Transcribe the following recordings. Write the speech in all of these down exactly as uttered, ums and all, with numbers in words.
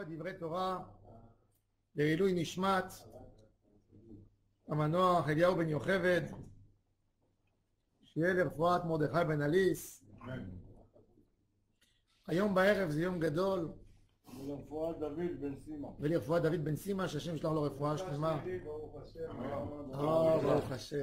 השבוע דברי תורה לעילוי נשמת המנוח אליהו בן יוכבד, שיהיה לרפואת מרדכי בן אליס. היום בערב זה יום גדול, ולרפואת דוד בן סימה. ולרפואת דוד בן סימה, שהשם ישלח לו רפואה שלמה. ברוך השם.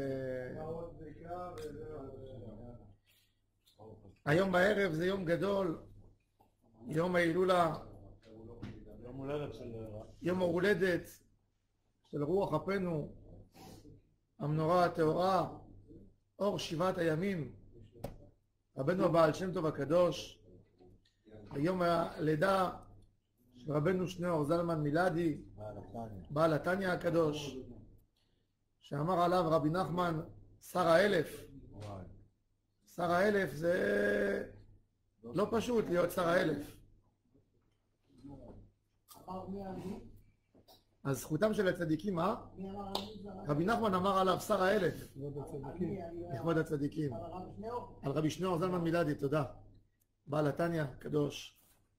היום בערב זה יום גדול, יום ההילולה, יום הולדת של יום ההולדת של רוח אפינו המנורה הטהורה, אור שבעת הימים, רבנו הבעל שם טוב הקדוש. היום הלידה של רבנו שניאור זלמן מילדי, בעל התניא הקדוש, שאמר עליו רבי נחמן שר האלף. שר האלף זה לא פשוט להיות שר האלף. אז זכותם של הצדיקים, מה? רבי נחמן אמר עליו שר האלף, לכבוד הצדיקים. על רבי שניאור זלמן מילדי, תודה. בעל התניא הקדוש.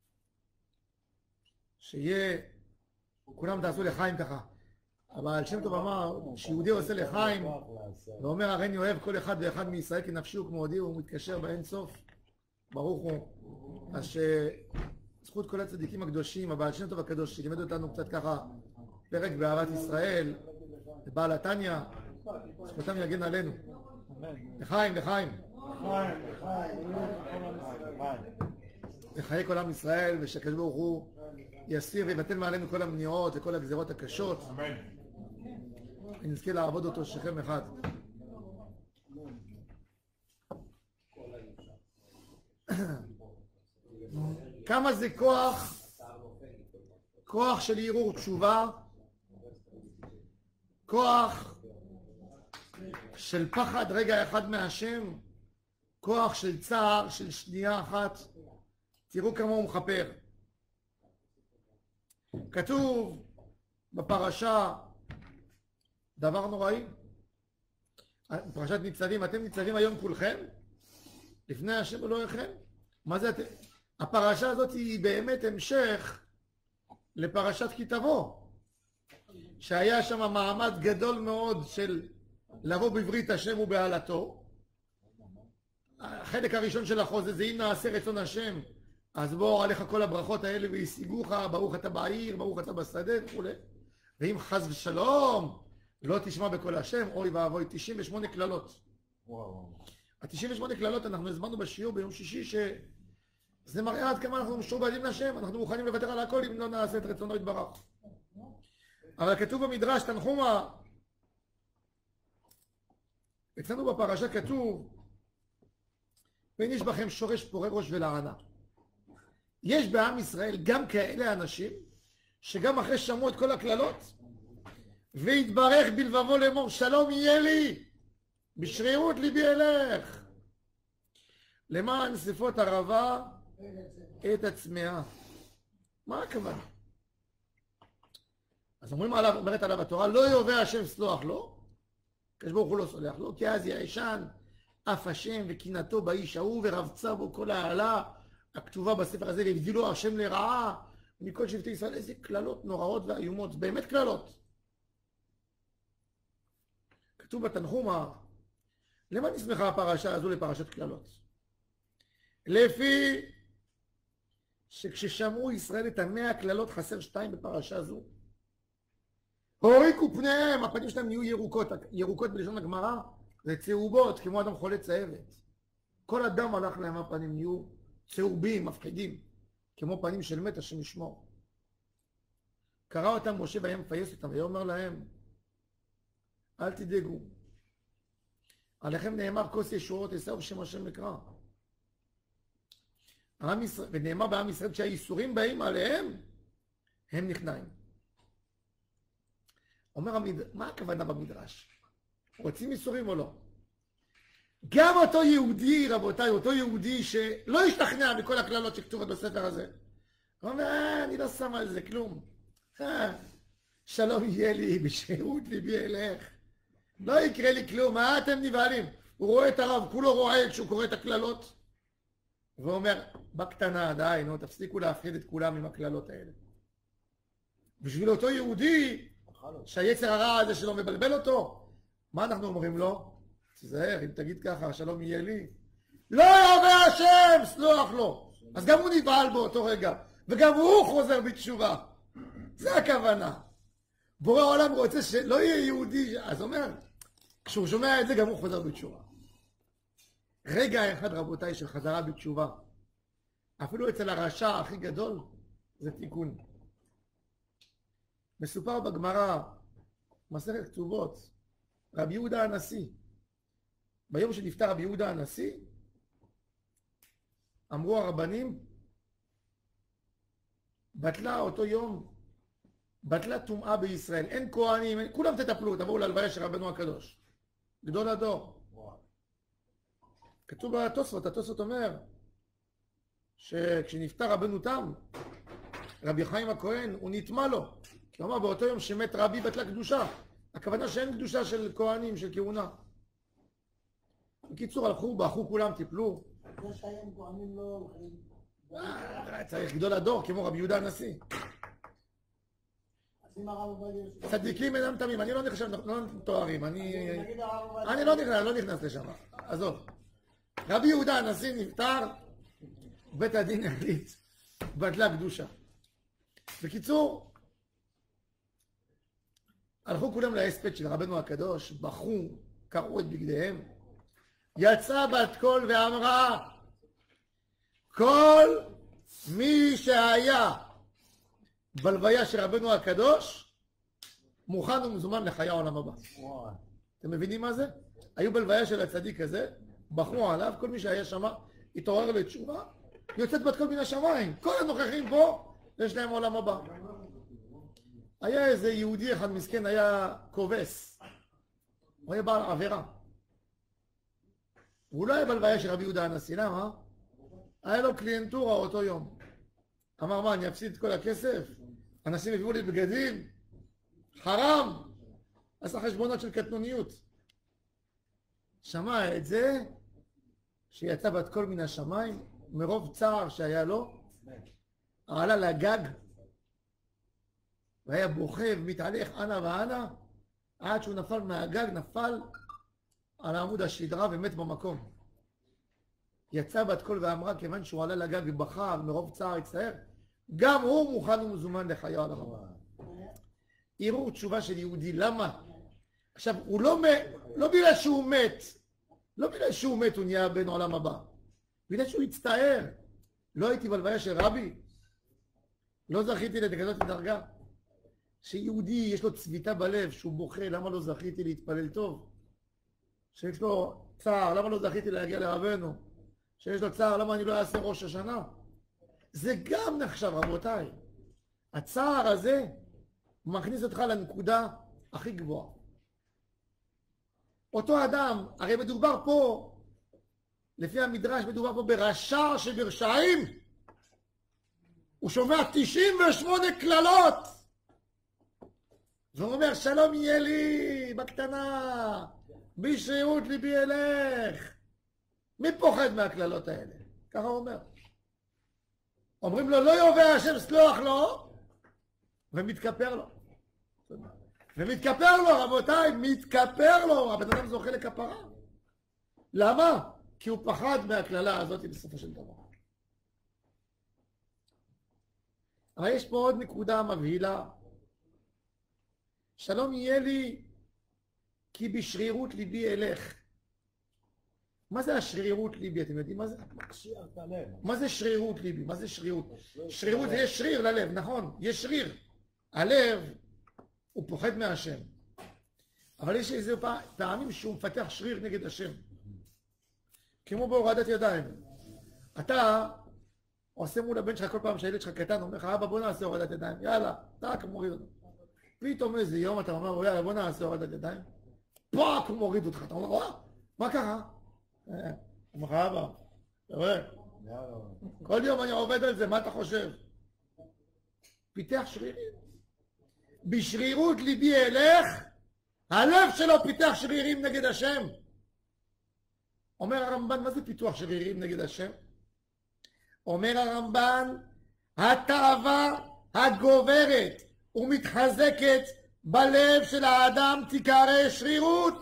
שיהיה, כולם תעשו לחיים ככה. אבל שם טוב אמר, שיהודי עושה לחיים, ואומר הרי אני אוהב כל אחד ואחד מישראל כנפשי וכמודי, הוא מתקשר באין סוף, ברוך הוא. אז שזכות כל הצדיקים הקדושים, הבעל שם טוב הקדוש, שלימד אותנו קצת ככה פרק באהבת ישראל, בעל התניא, זכותם יגן עלינו. לחיים, לחיים. לחיי כל עם ישראל, ושהקדוש ברוך הוא יסיר ויבטל מעלינו כל המניעות וכל הגזירות הקשות. אמן. ונזכה לעבוד אותו שכם אחד. כמה זה כוח, כוח של ערעור תשובה, כוח של פחד רגע אחד מהשם, כוח של צער של שנייה אחת. תראו כמה הוא מחפר. כתוב בפרשה דבר נוראי, פרשת ניצבים. אתם ניצבים היום כולכם לפני השם אלוהיכם. מה זה? הפרשה הזאת היא באמת המשך לפרשת כי תבוא, שהיה שם מעמד גדול מאוד של לבוא בברית השם ובעלתו. החלק הראשון של החוזה זה אם נעשה רצון השם אז בואו עליך כל הברכות האלה וישיגוך, ברוך אתה בעיר, ברוך אתה בשדה וכו'. ואם חס ושלום לא תשמע בקול השם, אוי ואבוי, תשעים ושמונה קללות. ה-תשעים ושמונה קללות אנחנו הזמנו בשיעור ביום שישי, שזה מראה עד כמה אנחנו משועבדים לשם, אנחנו מוכנים לוותר על הכל אם לא נעשה את רצונו יתברך. אבל כתוב במדרש תנחומה, אצלנו בפרשה כתוב, ואין יש בכם שורש פורה ראש ולענה. יש בעם ישראל גם כאלה אנשים שגם אחרי שמעו את כל הקללות והתברך בלבבו לאמור שלום יהיה לי בשרירות ליבי אלך למען שפות ערבה את הצמאה. מה הכוונה? אז אומרים עליו, אומרת עליו התורה, לא יובא השם סלוח לו, הקדוש ברוך הוא לא סולח לו, כי אז יעשן אף השם וקנאתו באיש ההוא ורבצה בו כל העלה הכתובה בספר הזה, והבדילו השם לרעה מכל שבטי ישראל. איזה קללות נוראות ואיומות, באמת קללות. כתוב בתנחומה, למה נסמכה הפרשה הזו לפרשת קללות? לפי שכששמעו ישראל את המאה קללות חסר שתיים בפרשה זו, הוריקו פניהם, הפנים שלהם נהיו ירוקות. ירוקות בלשון הגמרא זה צהובות, כמו אדם חולה צהבת. כל אדם הלך להם, הפנים נהיו צהובים, מפחידים, כמו פנים של מת השם ישמור. קרא אותם משה והיה מפייס אותם, והיה אומר להם, אל תדאגו, עליכם נאמר כוס ישועות עשו שם השם מקרא. ונאמר בעם ישראל שהאיסורים באים עליהם, הם נכנעים. אומר המדרש, מה הכוונה במדרש? רוצים איסורים או לא? גם אותו יהודי, רבותיי, אותו יהודי שלא ישתכנע מכל הכללות שכתובות בספר הזה, הוא אומר, אה, אני לא שם על זה כלום. אה, שלום יהיה לי בשרירות ליבי אלך. לא יקרה לי כלום, מה אתם נבהלים? הוא רואה את הרב, כולו רואה כשהוא קורא את הכללות. והוא אומר, בקטנה, די, נו, תפסיקו להפחיד את כולם עם הכללות האלה. בשביל אותו יהודי, שהיצר הרע הזה שלו מבלבל אותו, מה אנחנו אומרים לו? תיזהר, אם תגיד ככה, שלום יהיה לי. לא ירבה השם, סלוח לו. אז גם הוא נבהל באותו רגע, וגם הוא חוזר בתשובה. זה הכוונה. בורא העולם רוצה שלא יהיה יהודי, אז אומר, כשהוא שומע את זה, גם הוא חוזר בתשובה. רגע אחד, רבותיי, של חזרה בתשובה, אפילו אצל הרשע הכי גדול, זה תיקון. מסופר בגמרא, מסכת כתובות, רבי יהודה הנשיא, ביום שנפטר רבי יהודה הנשיא, אמרו הרבנים, בטלה אותו יום, בטלה טומאה בישראל, אין כהנים, אין, כולם תטפלו, תבואו להלוויה של רבנו הקדוש, גדול הדור. כתוב בתוספות, התוספות אומר, שכשנפטר רבנו תם, רבי חיים הכהן, הוא נטמא לו, כי הוא אמר באותו יום שמת רבי בטלה קדושה, הכוונה שאין קדושה של כהנים, של כהונה. בקיצור, הלכו, באחו כולם, טיפלו. זה שהיום כהנים לא הולכים. צריך גדול הדור, כמו רבי יהודה הנשיא. צדיקים אינם תמים, אני לא נחשב, לא תוארים, אני... אני לא נכנס, לא נכנס לשם, עזוב. רבי יהודה הנשיא נפטר, בית הדין החליט, בטלה קדושה. בקיצור, הלכו כולם להספד של רבנו הקדוש, בכו, קרעו את בגדיהם, יצאה בת קול ואמרה, כל מי שהיה בלוויה של רבנו הקדוש, מוכן ומזומן לחיי העולם הבא. אתם מבינים מה זה? היו בלוויה של הצדיק הזה, בכו עליו, כל מי שהיה שם, התעורר לתשובה, יוצאת בת קול מן השמיים. כל הנוכחים פה, יש להם עולם הבא. היה איזה יהודי אחד מסכן, היה כובס. הוא היה בעל עבירה. הוא לא היה בלוויה של רבי יהודה הנשיא, למה? היה לו קליינטורה אותו יום. אמר, מה, אני אפסיד את כל הכסף? אנשים הביאו לי בגדים? חרם! עשה חשבונות של קטנוניות. שמע את זה, שיצא בת קול מן השמיים, מרוב צער שהיה לו, עלה לגג, והיה בוכה ומתהלך אנה ואנה, עד שהוא נפל מהגג, נפל על עמוד השדרה ומת במקום. יצא בת קול ואמרה, כיוון שהוא עלה לגג ובכה מרוב צער הצטער, גם הוא מוכן ומזומן לחיי העולם הבא. ערעור תשובה של יהודי, למה? עכשיו, הוא לא מת, לא בגלל שהוא מת, לא בגלל שהוא מת הוא נהיה בן עולם הבא, בגלל שהוא הצטער. לא הייתי בלוויה של רבי, לא זכיתי לכזאת דרגה. שיהודי יש לו צביטה בלב, שהוא בוכה, למה לא זכיתי להתפלל טוב? שיש לו צער, למה לא זכיתי להגיע לרבנו? שיש לו צער, למה אני לא אעשה ראש השנה? זה גם נחשב, רבותיי. הצער הזה מכניס אותך לנקודה הכי גבוהה. אותו אדם, הרי מדובר פה, לפי המדרש, מדובר פה ברשע שברשעים. הוא שומע תשעים ושמונה קללות. והוא אומר, שלום יהיה לי בקטנה, בשרירות ליבי אלך. מי פוחד מהקללות האלה? ככה הוא אומר. אומרים לו, לא יובע השם סלוח לו, ומתכפר לו. ומתכפר לו, רבותיי, מתכפר לו, הבן אדם זוכה לכפרה. למה? כי הוא פחד מהקללה הזאת בסופו של דבר. אבל יש פה עוד נקודה מבהילה. שלום יהיה לי, כי בשרירות ליבי אלך. מה זה השרירות ליבי? אתם יודעים מה זה? מה זה שרירות ליבי? מה זה שרירות? שרירות זה יש שריר ללב, נכון? יש שריר. הלב הוא פוחד מהשם. אבל יש איזה פעמים שהוא מפתח שריר נגד השם. כמו בהורדת ידיים. אתה עושה מול הבן שלך כל פעם שהילד שלך קטן, אומר לך, אבא בוא נעשה הורדת ידיים. יאללה, טק, מוריד אותו. פתאום איזה יום אתה אומר, יאללה בוא נעשה הורדת ידיים. פאק, הוא מוריד אותך. אתה אומר, וואה, מה קרה? אומר לך, אבא, אתה רואה? כל יום אני עובד על זה, מה אתה חושב? פיתח שרירים. בשרירות ליבי אלך, הלב שלו פיתח שרירים נגד השם. אומר הרמב"ן, מה זה פיתוח שרירים נגד השם? אומר הרמב"ן, התאווה הגוברת ומתחזקת בלב של האדם תיקרא שרירות.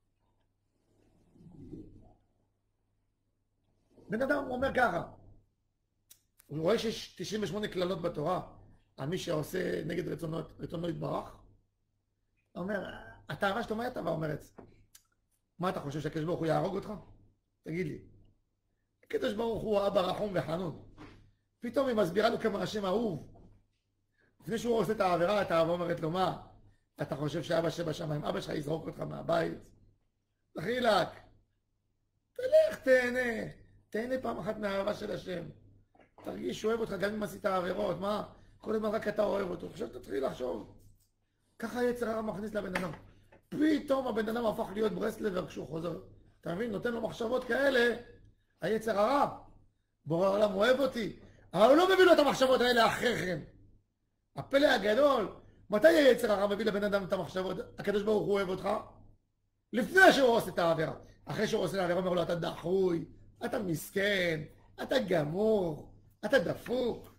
בן אדם אומר ככה, הוא רואה שיש תשעים ושמונה כללות בתורה על מי שעושה נגד רצונו, רצונו יתברך. הוא אומר, הטהרה שלו, מה היא הטהרה אומרת? מה אתה חושב, שהקדוש ברוך הוא יהרוג אותך? תגיד לי. הקדוש ברוך הוא אבא רחום וחנון. פתאום היא מסבירה לו כמה השם אהוב. לפני שהוא עושה את העבירה, את האהבה אומרת לו, מה? אתה חושב שאבא שבשמיים, אבא שלך יזרוק אותך מהבית? תחילק. תלך, תהנה. תהנה פעם אחת מהאהבה של השם. תרגיש שהוא אוהב אותך גם אם עשית עבירות. מה? כל הזמן רק אתה אוהב אותו. עכשיו תתחיל לחשוב. ככה יצר הרע מכניס לבן אדם. פתאום הבן אדם הפך להיות ברסלבר כשהוא חוזר. אתה מבין? נותן לו מחשבות כאלה. היצר הרע. בורא העולם אוהב אותי. אבל הוא לא מביא לו את המחשבות האלה אחרי כן. הפלא הגדול. מתי היצר הרע מביא לבן אדם את המחשבות? הקדוש ברוך הוא אוהב אותך? לפני שהוא עושה את העבירה. אחרי שהוא עושה את העבירה, אומר לו, אתה דחוי, אתה מסכן, אתה גמור, אתה דפוק.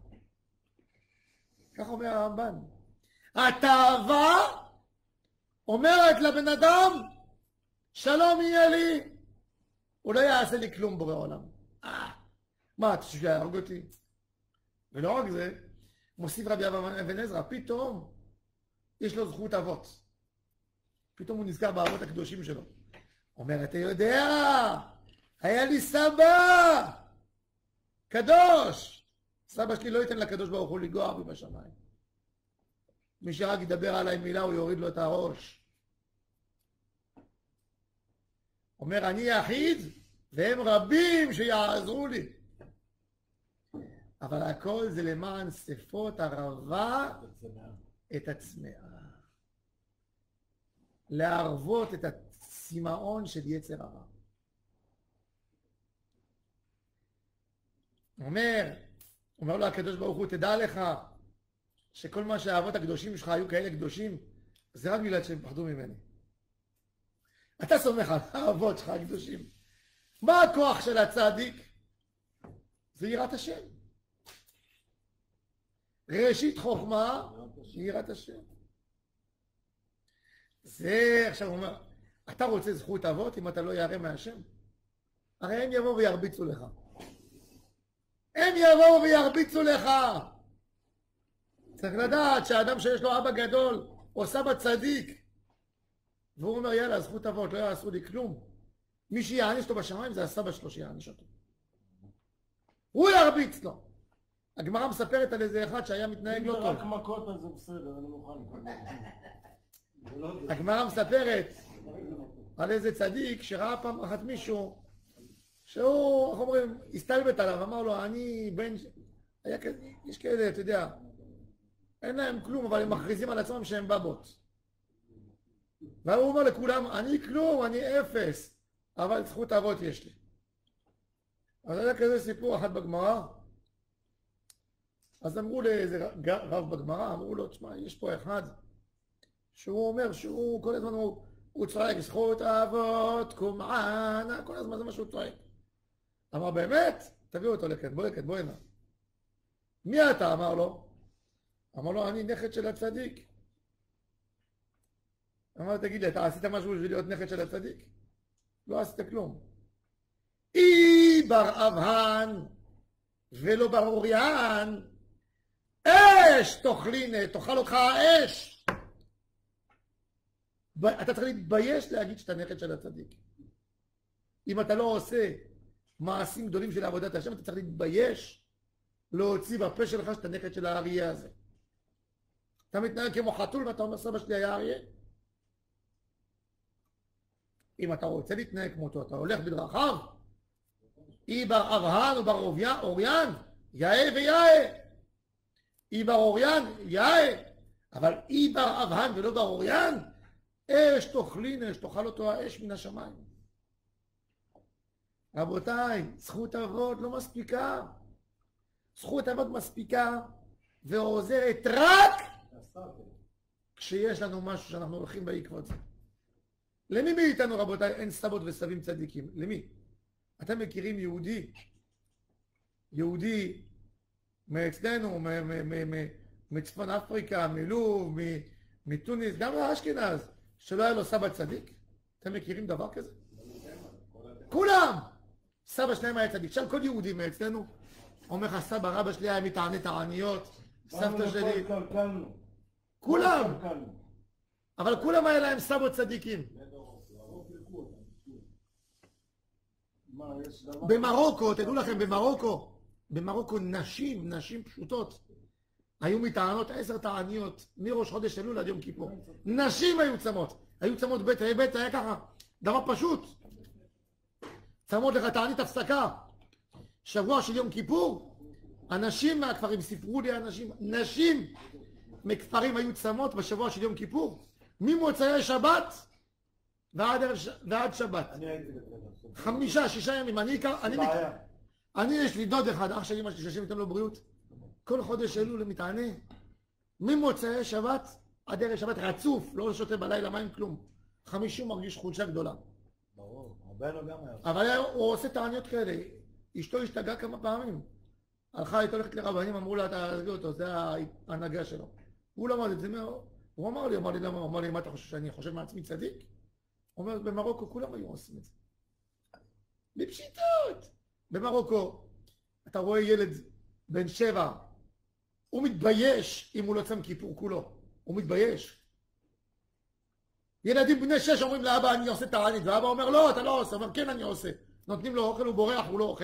כך אומר הרמב"ן. התאווה אומרת לבן אדם, שלום יהיה לי. הוא לא יעשה לי כלום בורא עולם. אה, מה, אתה חושב שיהרוג אותי? ולא רק זה, מוסיף רבי אבן עזרא, פתאום יש לו זכות אבות. פתאום הוא נזכר באבות הקדושים שלו. אומר, אתה יודע, היה לי סבא, קדוש. סבא שלי לא ייתן לקדוש ברוך הוא לגוע בי בשמיים. מי שרק ידבר עליי מילה, הוא יוריד לו את הראש. אומר, אני יחיד, והם רבים שיעזרו לי. אבל הכל זה למען שפות ערבה את הצמאה. להרבות את הצמאון של יצר הרע. אומר, אומר לו הקדוש ברוך הוא, תדע לך שכל מה שהאבות הקדושים שלך היו כאלה קדושים, זה רק בגלל שהם פחדו ממני. אתה סומך על האבות שלך הקדושים. מה הכוח של הצדיק? זה יראת השם. ראשית חוכמה, יראת השם. זה, עכשיו הוא אומר, אתה רוצה זכות אבות אם אתה לא ירא מהשם? הרי הם יבואו וירביצו לך. הם יבואו וירביצו לך. צריך לדעת שהאדם שיש לו אבא גדול, או סבא צדיק, והוא אומר, יאללה, זכות אבות, לא יעשו לי כלום. מי שיעניש אותו בשמיים זה הסבא שלו שיעניש אותו. הוא ירביץ לו. הגמרא מספרת על איזה אחד שהיה מתנהג לא טוב. אם זה רק מכות אז זה בסדר, אני מוכן. הגמרא מספרת על איזה צדיק שראה פעם אחת מישהו שהוא, איך אומרים, הסתלבט עליו, אמר לו, אני בן... היה כזה, יש כאלה, אתה יודע, אין להם כלום, אבל הם מכריזים על עצמם שהם בבות. והוא אומר לכולם, אני כלום, אני אפס, אבל זכות אבות יש לי. אז היה כזה סיפור אחד בגמרא, אז אמרו לאיזה רב בגמרא, אמרו לו, תשמע, יש פה אחד, שהוא אומר שהוא כל הזמן הוא, הוא צועק, זכות אבות, קומענה, כל הזמן זה מה שהוא צועק. אמר, באמת? תביאו אותו לכאן, בוא לכאן, בוא הנה. מי אתה? אמר לו. אמר לו, אני נכד של הצדיק. אמר, תגיד לי, אתה עשית משהו בשביל להיות נכד של הצדיק? לא עשית כלום. אי בר אבהן ולא בר אוריין, אש תאכלינה, תאכל אותך האש. אתה צריך להתבייש להגיד שאתה נכד של הצדיק. אם אתה לא עושה מעשים גדולים של עבודת השם, אתה צריך להתבייש להוציא בפה שלך שאתה נכד של האריה הזה. אתה מתנהג כמו חתול ואתה אומר, סבא שלי היה אריה. אם אתה רוצה להתנהג כמותו, אתה הולך בדרכיו. אי בר אבהן ובר אוריין, יאה ויאה. אי בר אוריין, יאה. אבל אי בר אבהן ולא בר אוריין, אש תאכלין, אש תאכל אותו האש מן השמיים. רבותיי, זכות אבות לא מספיקה. זכות אבות מספיקה ועוזרת רק כשיש לנו משהו שאנחנו הולכים בעקבות זה. למי מאיתנו, רבותיי, אין סבות וסבים צדיקים? למי? אתם מכירים יהודי, יהודי מאצלנו, מצפון אפריקה, מלוב, מתוניס, גם מאשכנז, שלא היה לו סבא צדיק? אתם מכירים דבר כזה? כולם! סבא שלהם היה צדיק. שם כל יהודי מאצלנו אומר לך, סבא רבא שלי היה מטעני תעניות, סבתא שלי, כולם! אבל כולם היה להם סבות צדיקים. במרוקו, תדעו לכם, במרוקו, במרוקו נשים, נשים פשוטות, היו מטענות עשר תעניות מראש חודש אלול עד יום כיפור. נשים היו צמות, היו צמות בית, בית היה ככה, דבר פשוט. צמות לך תענית הפסקה. שבוע של יום כיפור, אנשים מהכפרים, סיפרו לי אנשים, נשים מכפרים היו צמות בשבוע של יום כיפור, ממוצאי שבת ועד, ועד שבת. חמישה, שישה ימים. אני, אני, אני יש לי דוד אחד, אח שלי, מה ששם איתנו לו בריאות. כל חודש אלול למטענה, ממוצאי שבת עד ערב שבת רצוף, לא שותה בלילה מים כלום. חמישי מרגיש חולשה גדולה. ברור, רבנו גם היה. אבל הוא עושה תעניות כאלה. אשתו השתגעה כמה פעמים. הלכה איתו ללכת לרבנים, אמרו לה, תעזבי אותו, זה ההנהגה שלו. הוא לא אמר את זה, הוא אמר לי, אמר לי, למה? הוא אמר לי, מה אתה חושב, שאני חושב מעצמי צדיק? הוא אומר, במרוקו כולם היו עושים את זה. בפשיטות. במרוקו, אתה רואה ילד בן שבע, הוא מתבייש אם הוא לא צם כיפור כולו. הוא מתבייש. ילדים בני שש אומרים לאבא, אני עושה תענית, ואבא אומר, לא, אתה לא עושה. אומר, כן, אני עושה. נותנים לו אוכל, הוא בורח, הוא לא אוכל.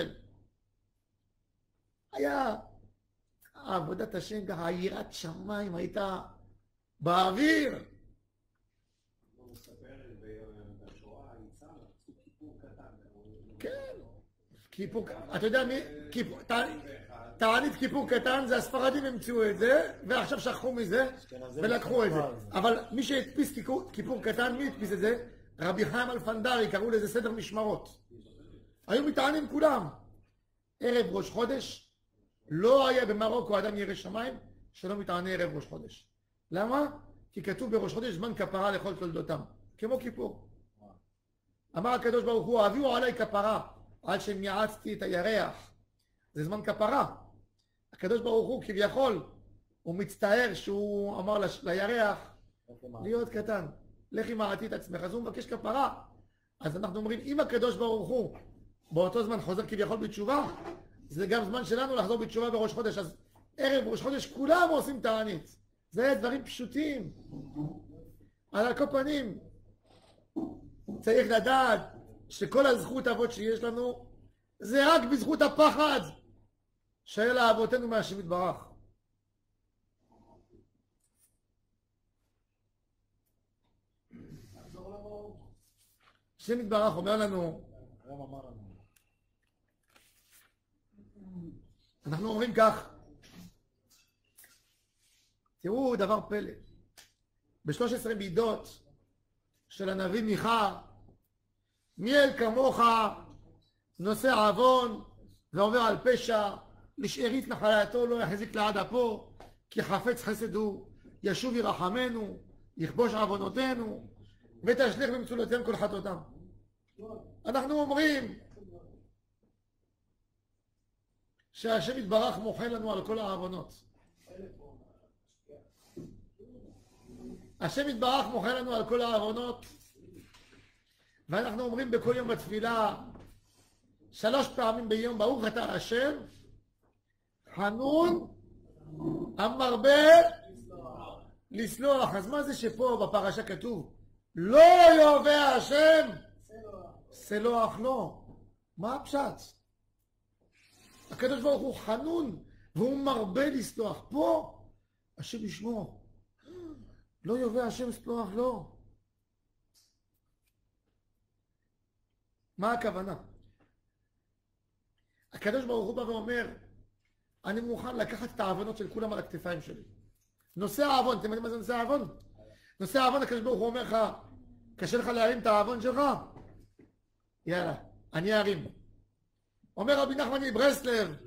היה עבודת השם, ככה, יראת שמיים הייתה באוויר. הוא מספר בשואה, ניצן, עשו כיפור קטן. כן, כיפור, אתה יודע מי, כיפור, תענית כיפור קטן, זה הספרדים המציאו את זה, ועכשיו שכחו מזה, ולקחו את זה. אבל מי שהדפיס כיפור קטן, מי הדפיס את זה? רבי חיים אלפנדרי, קראו לזה סדר משמרות. היו מתענים כולם. ערב ראש חודש, לא היה במרוקו אדם ירא שמיים, שלא מתענה ערב ראש חודש. למה? כי כתוב בראש חודש זמן כפרה לכל תולדותם, כמו כיפור. אמר הקדוש ברוך הוא, הביאו עליי כפרה, עד שמיעצתי את הירח. זה זמן כפרה. הקדוש ברוך הוא כביכול, הוא מצטער שהוא אמר לירח להיות קטן. לכי מעטי את עצמך, אז הוא מבקש כפרה. אז אנחנו אומרים, אם הקדוש ברוך הוא באותו זמן חוזר כביכול בתשובה, זה גם זמן שלנו לחזור בתשובה בראש חודש. אז ערב ראש חודש כולם עושים תענית. זה דברים פשוטים. על כל פנים, צריך לדעת שכל הזכות אבות שיש לנו, זה רק בזכות הפחד שהיה לאבותינו מהשם יתברך. השם יתברך אומר לנו, אנחנו אומרים כך, תראו דבר פלא, בשלוש עשרה מידות של הנביא מיכה, מי אל כמוך נושא עוון ועובר על פשע, לשארית נחלתו לא יחזיק לעד אפו, כי חפץ חסד הוא, ישוב ירחמנו, יכבוש עוונותינו, ותשליך במצולותיהם כל חטאותם. אנחנו אומרים שהשם יתברך מוחל לנו על כל העוונות. השם יתברך מוחל לנו על כל העוונות, ואנחנו אומרים בכל יום בתפילה שלוש פעמים ביום, ברוך אתה השם חנון המרבה לסלוח. אז מה זה שפה בפרשה כתוב לא יאהבה השם סלוח לו? מה הפשט? הקדוש ברוך הוא חנון והוא מרבה לסלוח. פה השם ישמור, לא יאהבה השם סלוח לו. מה הכוונה? הקדוש ברוך הוא בא ואומר, אני מוכן לקחת את העוונות של כולם על הכתפיים שלי. נושא העוון, אתם יודעים מה זה נושא העוון? נושא העוון, הקדוש ברוך הוא אומר לך, קשה לך להרים את העוון שלך? יאללה, אני ארים. אומר רבי נחמן מברסלב,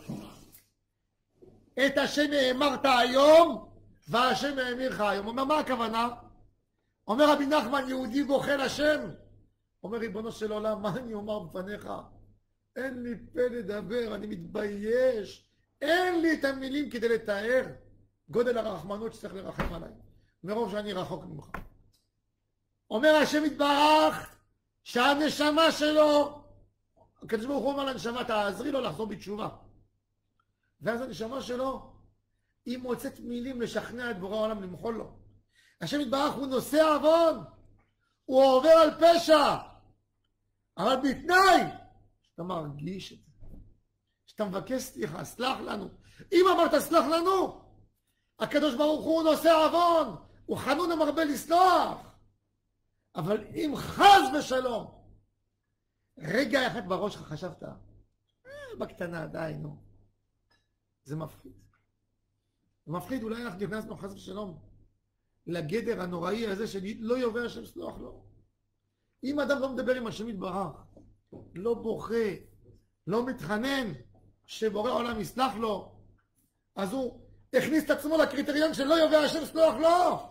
את השם האמרת היום, והשם האמירך היום. אומר, מה הכוונה? אומר רבי נחמן, יהודי בוכה לשם. אומר, ריבונו של עולם, מה אני אומר בפניך? אין לי פה לדבר, אני מתבייש. אין לי את המילים כדי לתאר. גודל הרחמנות שצריך לרחם עליי, מרוב שאני רחוק ממך. אומר השם יתברך שהנשמה שלו, הקדוש ברוך הוא אומר לנשמה, תעזרי לו לחזור בתשובה. ואז הנשמה שלו, היא מוצאת מילים לשכנע את בורא העולם למחול לו. השם יתברך הוא נושא עוון, הוא עובר על פשע, אבל בתנאי שאתה מרגיש את זה, שאתה מבקש סליחה, סלח לנו. אם אמרת סלח לנו, הקדוש ברוך הוא נושא עוון, הוא חנון המרבה לסלוח. אבל אם חס ושלום רגע אחד בראש שלך חשבת אה, בקטנה, די, נו, זה מפחיד. זה מפחיד, אולי אנחנו נכנסנו חס ושלום לגדר הנוראי הזה שלא יובע השם סלוח לו. אם אדם לא מדבר עם השם יתברך, לא בוכה, לא מתחנן שבורא עולם יסלח לו, אז הוא הכניס את עצמו לקריטריון שלא יובע השם סלוח לו.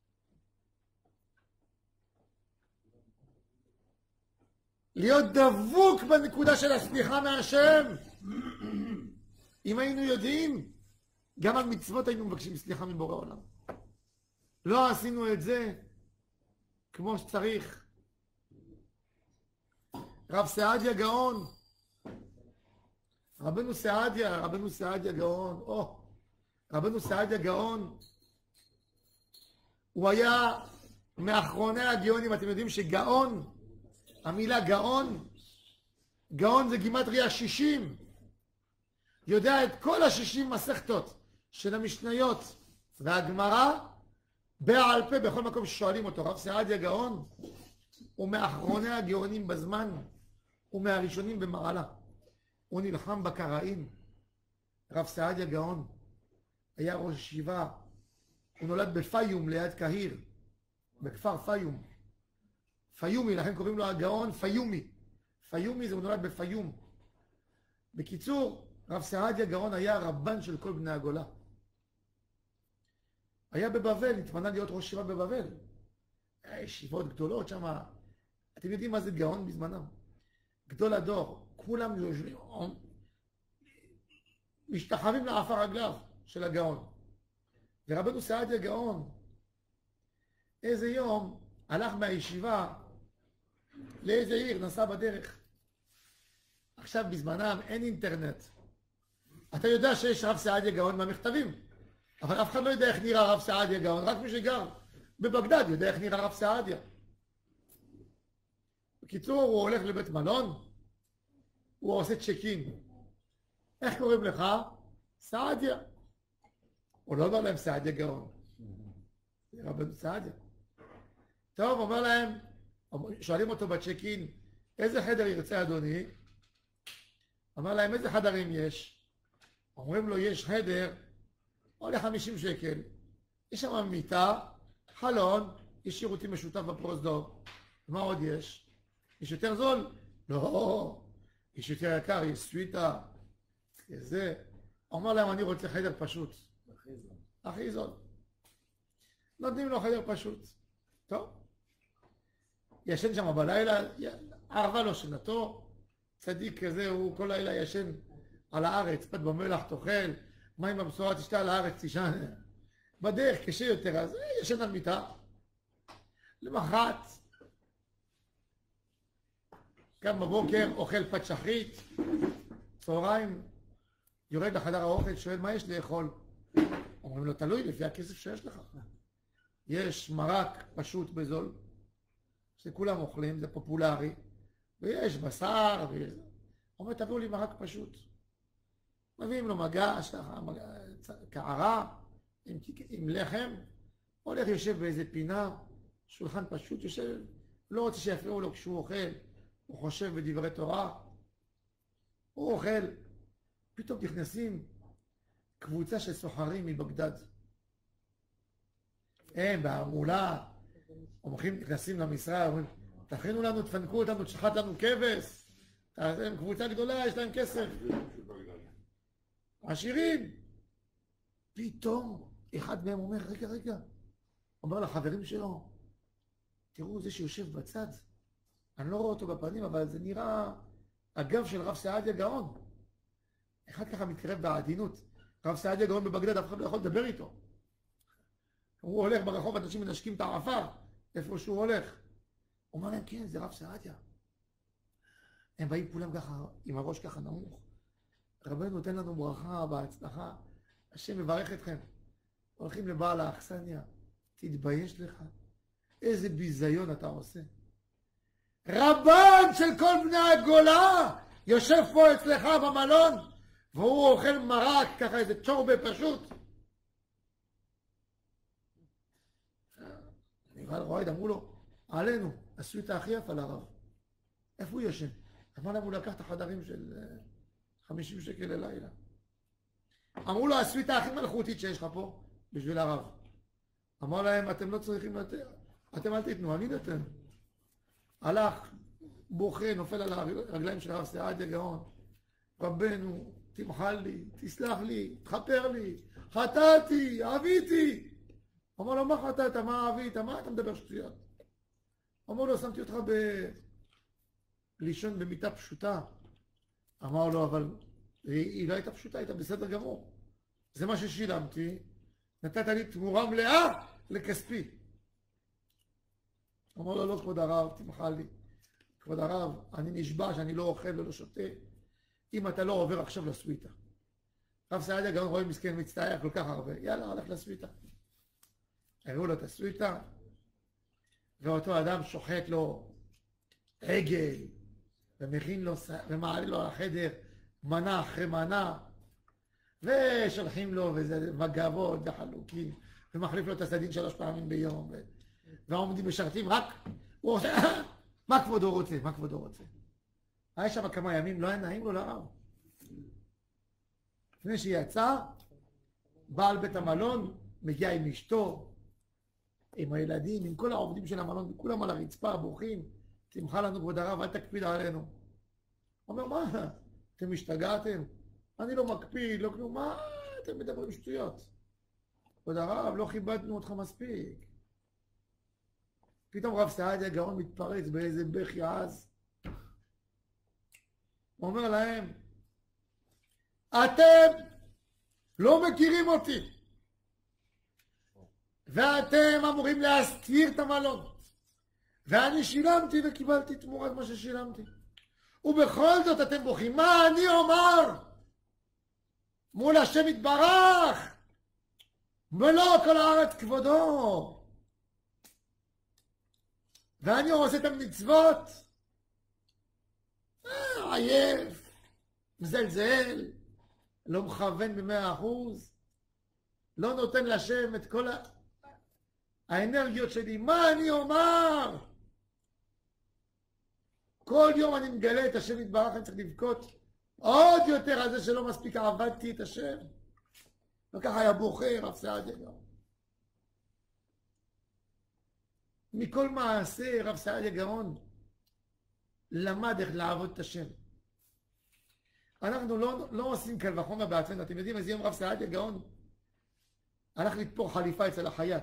להיות דבוק בנקודה של הסליחה מהשם. אם היינו יודעים, גם על מצוות היינו מבקשים סליחה מבורא עולם. לא עשינו את זה כמו שצריך. רב סעדיה גאון, רבנו סעדיה, רבנו סעדיה גאון, או, רבנו סעדיה גאון, הוא היה מאחרוני הגאונים. אתם יודעים שגאון, המילה גאון, גאון זה גימטריה שישים, יודע את כל השישים מסכתות של המשניות והגמרא בעל פה בכל מקום ששואלים אותו. רב סעדיה גאון הוא מאחרוני הגאונים בזמן, הוא מהראשונים במעלה, הוא נלחם בקראים. רב סעדיה גאון היה ראש ישיבה, הוא נולד בפיום ליד קהיר, בכפר פיום, פיומי, לכן קוראים לו הגאון פיומי. פיומי זה הוא נולד בפיום. בקיצור, רב סעדיה גאון היה רבן של כל בני הגולה. היה בבבל, התמנה להיות ראש ישיבה בבבל. היה ישיבות גדולות שם. אתם יודעים מה זה גאון בזמנם? גדול הדור. כולם יושבים, משתחווים לעפר רגליו של הגאון. ורבנו סעדיה גאון, איזה יום הלך מהישיבה לאיזה עיר, נסע בדרך. עכשיו בזמנם אין אינטרנט. אתה יודע שיש רב סעדיה גאון מהמכתבים, אבל אף אחד לא יודע איך נראה רב סעדיה גאון, רק מי שגר בבגדד יודע איך נראה רב סעדיה. בקיצור, הוא הולך לבית מלון, הוא עושה צ'קין. איך קוראים לך? סעדיה. הוא לא אומר להם סעדיה גאון, זה רבנו סעדיה. טוב, אומר להם, שואלים אותו בצ'קין, איזה חדר ירצה אדוני? אומר להם, איזה חדרים יש? אומרים לו, יש חדר, עולה חמישים שקל, יש שם מיטה, חלון, יש שירותים משותף בפרוזדור. מה עוד יש? יש יותר זול? לא, יש יותר יקר, יש סוויטה, זה. אומר להם, אני רוצה חדר פשוט. הכי זול. הכי זול. נותנים לו חדר פשוט. טוב. ישן שם בלילה, ערבה לו שנתו, צדיק כזה, הוא כל לילה ישן על הארץ, פת במלח תאכל, מים בבשורה תשתה על הארץ, תישן. בדרך קשה יותר, אז ישן על מיטה. למחרת, קם בבוקר, אוכל פת שחרית, צהריים, יורד לחדר האוכל, שואל מה יש לאכול? אומרים לו, תלוי לפי הכסף שיש לך. יש מרק פשוט בזול, שכולם אוכלים, זה פופולרי, ויש בשר, ויש... אומר, תביאו לי מרק פשוט. מביאים לו מגש, קערה, עם, עם לחם, הולך יושב באיזה פינה, שולחן פשוט, יושב, לא רוצה שיפריעו לו כשהוא אוכל, הוא חושב בדברי תורה, הוא אוכל, פתאום נכנסים קבוצה של סוחרים מבגדד. הם בהמולה, אומרים, נכנסים למשרה, אומרים, תכינו לנו, תפנקו אותנו, תשחט לנו כבש. הם קבוצה גדולה, יש להם כסף. עשירים. פתאום אחד מהם אומר, רגע, רגע. אומר לחברים שלו, תראו, זה שיושב בצד, אני לא רואה אותו בפנים, אבל זה נראה הגב של רב סעדיה גאון. אחד ככה מתקרב בעדינות. רב סעדיה גאון בבגדד, אף אחד לא יכול לדבר איתו. הוא הולך ברחוב, אנשים מנשקים את העפר, איפה שהוא הולך. הוא אומר להם, כן, זה רב סעדיה. הם באים כולם ככה, עם הראש ככה נמוך. רבנו נותן לנו ברכה בהצלחה, השם מברך אתכם. הולכים לבעל האכסניה, תתבייש לך. איזה ביזיון אתה עושה. רבן של כל בני הגולה יושב פה אצלך במלון, והוא אוכל מרק, ככה איזה צ'ורבה פשוט. נראה רועד, אמרו לו, עלינו, עשו את הכי יפה לרב. איפה הוא ישן? אמר להם, הוא לקח את החדרים של חמישים שקל ללילה. אמרו לו, הסוויטה הכי מלכותית שיש לך פה, בשביל הרב. אמר להם, אתם לא צריכים לתת, אתם אל תיתנו, אני נותן. הלך, בוכה, נופל על הרגליים של הרב סעדיה גאון. רבנו, תמחל לי, תסלח לי, תכפר לי, חטאתי, אביתי. אמר לו, מה חטאת, מה אבית, מה אתה מדבר שטויות? אמר לו, שמתי אותך ב... לישון במיטה פשוטה. אמר לו, אבל היא לא הייתה פשוטה, הייתה בסדר גמור. זה מה ששילמתי, נתת לי תמורה מלאה לכספי. אמר לו, לא, כבוד הרב, תמחל לי. כבוד הרב, אני נשבע שאני לא אוכל ולא שותה, אם אתה לא עובר עכשיו לסוויטה. רב סעדיה גאון רואה מסכן מצטער כל כך הרבה, יאללה, הולך לסוויטה. הראו לו את הסוויטה, ואותו אדם שוחט לו עגל, ומכין לו, ומעלה לו על החדר מנה אחרי מנה, ושולחים לו וזה מגבות וחלוקים, ומחליף לו את הסדין שלוש פעמים ביום, ו... והעומדים משרתים רק, הוא עושה, מה כבודו רוצה? מה כבודו רוצה? היה שם כמה ימים, לא היה נעים לו לרב. לפני שיצא, בעל בית המלון מגיע עם אשתו, עם הילדים, עם כל העובדים של המלון, כולם על הרצפה, בוכים, תמחה לנו כבוד הרב, אל תקפיד עלינו. הוא אומר, מה? אתם השתגעתם? אני לא מקפיד, לא כלום, מה? אתם מדברים שטויות. כבוד הרב, לא כיבדנו אותך מספיק. פתאום רב סעדיה גאון מתפרץ באיזה בכי עז. הוא אומר להם, אתם לא מכירים אותי, ואתם אמורים להסתיר את המלון, ואני שילמתי וקיבלתי תמורת מה ששילמתי, ובכל זאת אתם בוכים. מה אני אומר מול השם יתברך? מלוא כל הארץ כבודו, ואני עושה את המצוות, אה, עייף, מזלזל, לא מכוון במאה אחוז, לא נותן לשם את כל ה... האנרגיות שלי. מה אני אומר? כל יום אני מגלה את השם יתברך, אני צריך לבכות עוד יותר על זה שלא מספיק עבדתי את השם. וככה היה בוכה רב סעדיה גאון. מכל מעשה רב סעדיה גאון למד איך לעבוד את השם. אנחנו לא, לא עושים קל וחומר בעצמנו. אתם יודעים איזה יום רב סעדיה גאון הלך לתפור חליפה אצל החייט.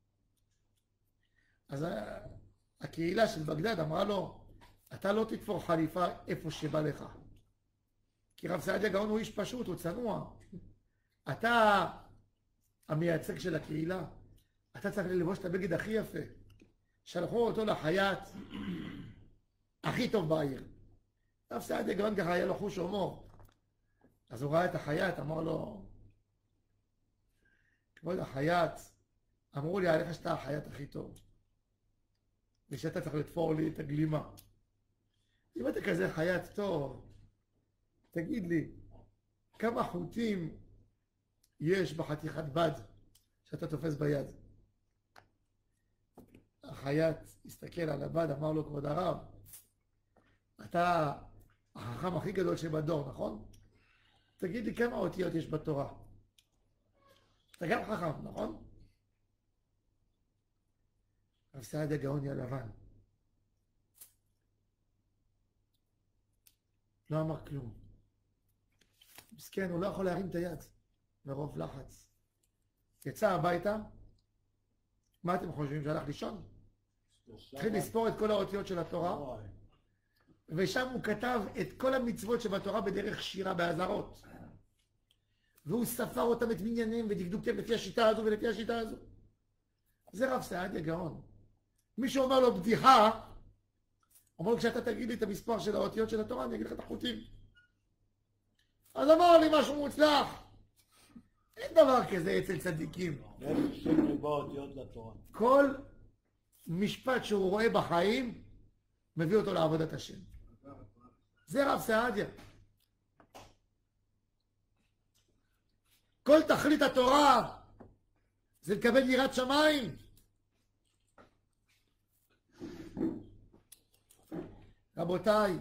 אז הקהילה של בגדד אמרה לו, אתה לא תתפור חליפה איפה שבא לך. כי רב סעדיה גאון הוא איש פשוט, הוא צנוע. אתה המייצג של הקהילה, אתה צריך ללבוש את הבגד הכי יפה. שלחו אותו לחייט הכי טוב בעיר. רב סעדיה גאון ככה היה לו חוש הומור. אז הוא ראה את החייט, אמר לו, כבוד החייט, אמרו לי עליך שאתה החייט הכי טוב, ושאתה צריך לתפור לי את הגלימה. אם אתה כזה חייט טוב, תגיד לי, כמה חוטים יש בחתיכת בד שאתה תופס ביד? החייט הסתכל על הבד, אמר לו, כבוד הרב, אתה החכם הכי גדול שבדור, נכון? תגיד לי כמה אותיות יש בתורה. אתה גם חכם, נכון? רב סעדיה גאון היה לבן. לא אמר כלום. מסכן, הוא לא יכול להרים את היד מרוב לחץ. יצא הביתה, מה אתם חושבים? שהלך לישון? התחיל לספור את כל האותיות של התורה, ושם הוא כתב את כל המצוות שבתורה בדרך שירה, באזהרות. והוא ספר אותם את מניינים ודקדוקים לפי השיטה הזו ולפי השיטה הזו. זה רב סעדיה גאון. מישהו אומר לו בדיחה, אומר לו, כשאתה תגיד לי את המספר של האותיות של התורה, אני אגיד לך את החוטים. אז אמר לי משהו מוצלח. אין דבר כזה אצל צדיקים. יש שם ריבו אותיות לתורה. כל משפט שהוא רואה בחיים, מביא אותו לעבודת השם. זה רב סעדיה. כל תכלית התורה זה לקבל יראת שמיים. רבותיי,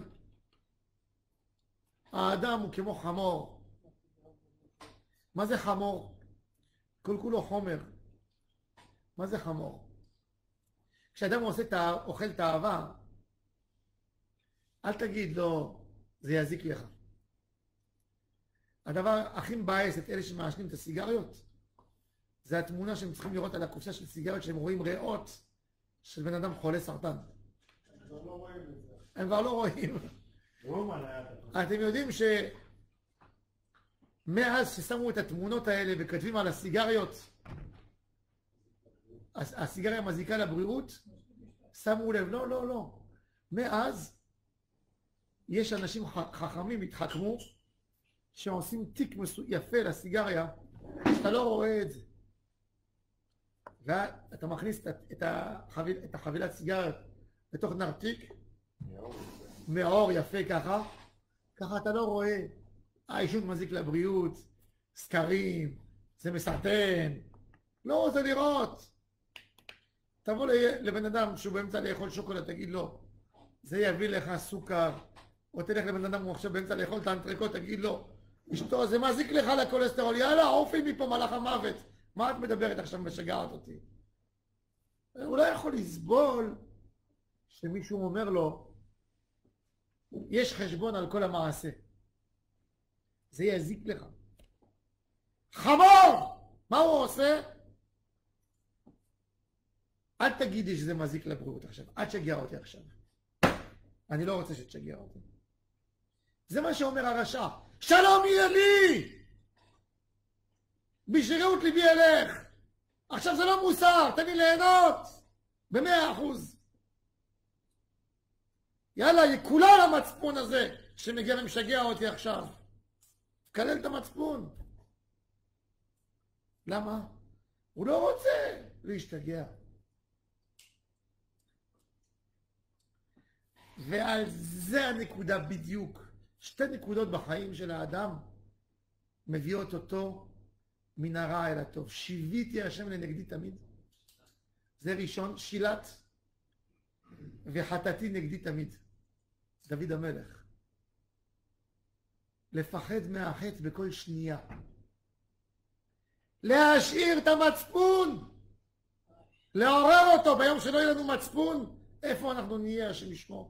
האדם הוא כמו חמור. מה זה חמור? כל כולו חומר. מה זה חמור? כשאדם עושה, אוכל תאווה, אל תגיד לו, זה יזיק לך. הדבר הכי מבאס את אלה שמעשנים את הסיגריות, זה התמונה שהם צריכים לראות על הקופסה של סיגריות, שהם רואים ריאות של בן אדם חולה סרטן. הם כבר לא רואים. אתם יודעים שמאז ששמו את התמונות האלה וכתבים על הסיגריות, הסיגריה מזיקה לבריאות, שמו לב, לא, לא, לא. מאז יש אנשים חכמים, התחכמו, שעושים תיק יפה לסיגריה, שאתה לא רואה את זה. ואתה מכניס את, החביל, את החבילת סיגריות בתוך נרתיק, מאור יפה ככה, ככה אתה לא רואה, העישון מזיק לבריאות, סקרים, זה מסרטן, לא רוצה לראות. תבוא לבן אדם שהוא באמצע לאכול שוקולד, תגיד לו, זה יביא לך סוכר, או תלך לבן אדם הוא עכשיו באמצע לאכול את האנטריקוט, תגיד לו, אשתו, זה מזיק לך לקולסטרול, יאללה, עופי מפה מלאך המוות. מה את מדברת עכשיו משגעת אותי? הוא לא יכול לסבול שמישהו אומר לו, יש חשבון על כל המעשה. זה יזיק לך. חמור! מה הוא עושה? אל תגידי שזה מזיק לבריאות עכשיו. אל תשגע אותי עכשיו. אני לא רוצה שתשגע אותי. זה מה שאומר הרשע. שלום יהיה לי! בשרירות ליבי אלך. עכשיו זה לא מוסר, תן לי ליהנות. במאה אחוז. יאללה, יקולה למצפון הזה שמגיע ומשגע אותי עכשיו. תקלל את המצפון. למה? הוא לא רוצה להשתגע. ועל זה הנקודה בדיוק. שתי נקודות בחיים של האדם מביאות אותו מן הרע אל הטוב. שיוויתי השם לנגדי תמיד. זה ראשון, שילת, וחטאתי נגדי תמיד. דוד המלך. לפחד מהחטא בכל שנייה. להשאיר את המצפון. לעורר אותו ביום שלא יהיה לנו מצפון. איפה אנחנו נהיה, השם ישמור?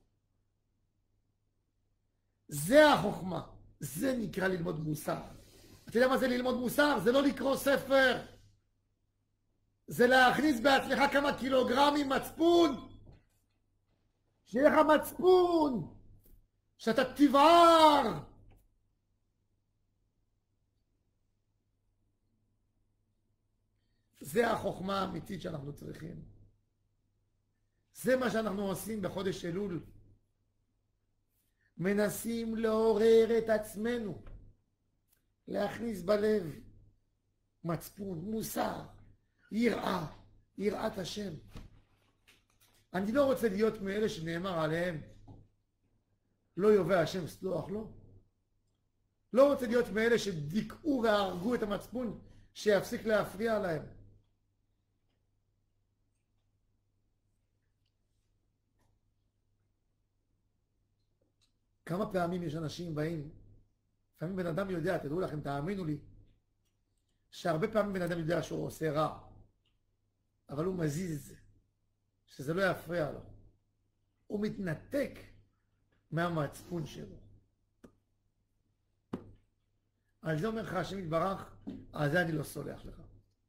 זה החוכמה. זה נקרא ללמוד מוסר. אתה יודע מה זה ללמוד מוסר? זה לא לקרוא ספר. זה להכניס בעצמך כמה קילוגרמים מצפון. שיהיה לך מצפון. שאתה תבער. זה החוכמה האמיתית שאנחנו צריכים. זה מה שאנחנו עושים בחודש אלול. מנסים לעורר את עצמנו. להכניס בלב מצפון, מוסר, יראה, יראת השם. אני לא רוצה להיות מאלה שנאמר עליהם לא יובע השם סלוח לו. לא רוצה להיות מאלה שדיכאו והרגו את המצפון שיפסיק להפריע להם. כמה פעמים יש אנשים באים, לפעמים בן אדם יודע, תדעו לכם, תאמינו לי, שהרבה פעמים בן אדם יודע שהוא עושה רע, אבל הוא מזיז את זה, שזה לא יפריע לו. הוא מתנתק מהמצפון שלו. על זה אומר לך השם יתברך, על זה אני לא סולח לך.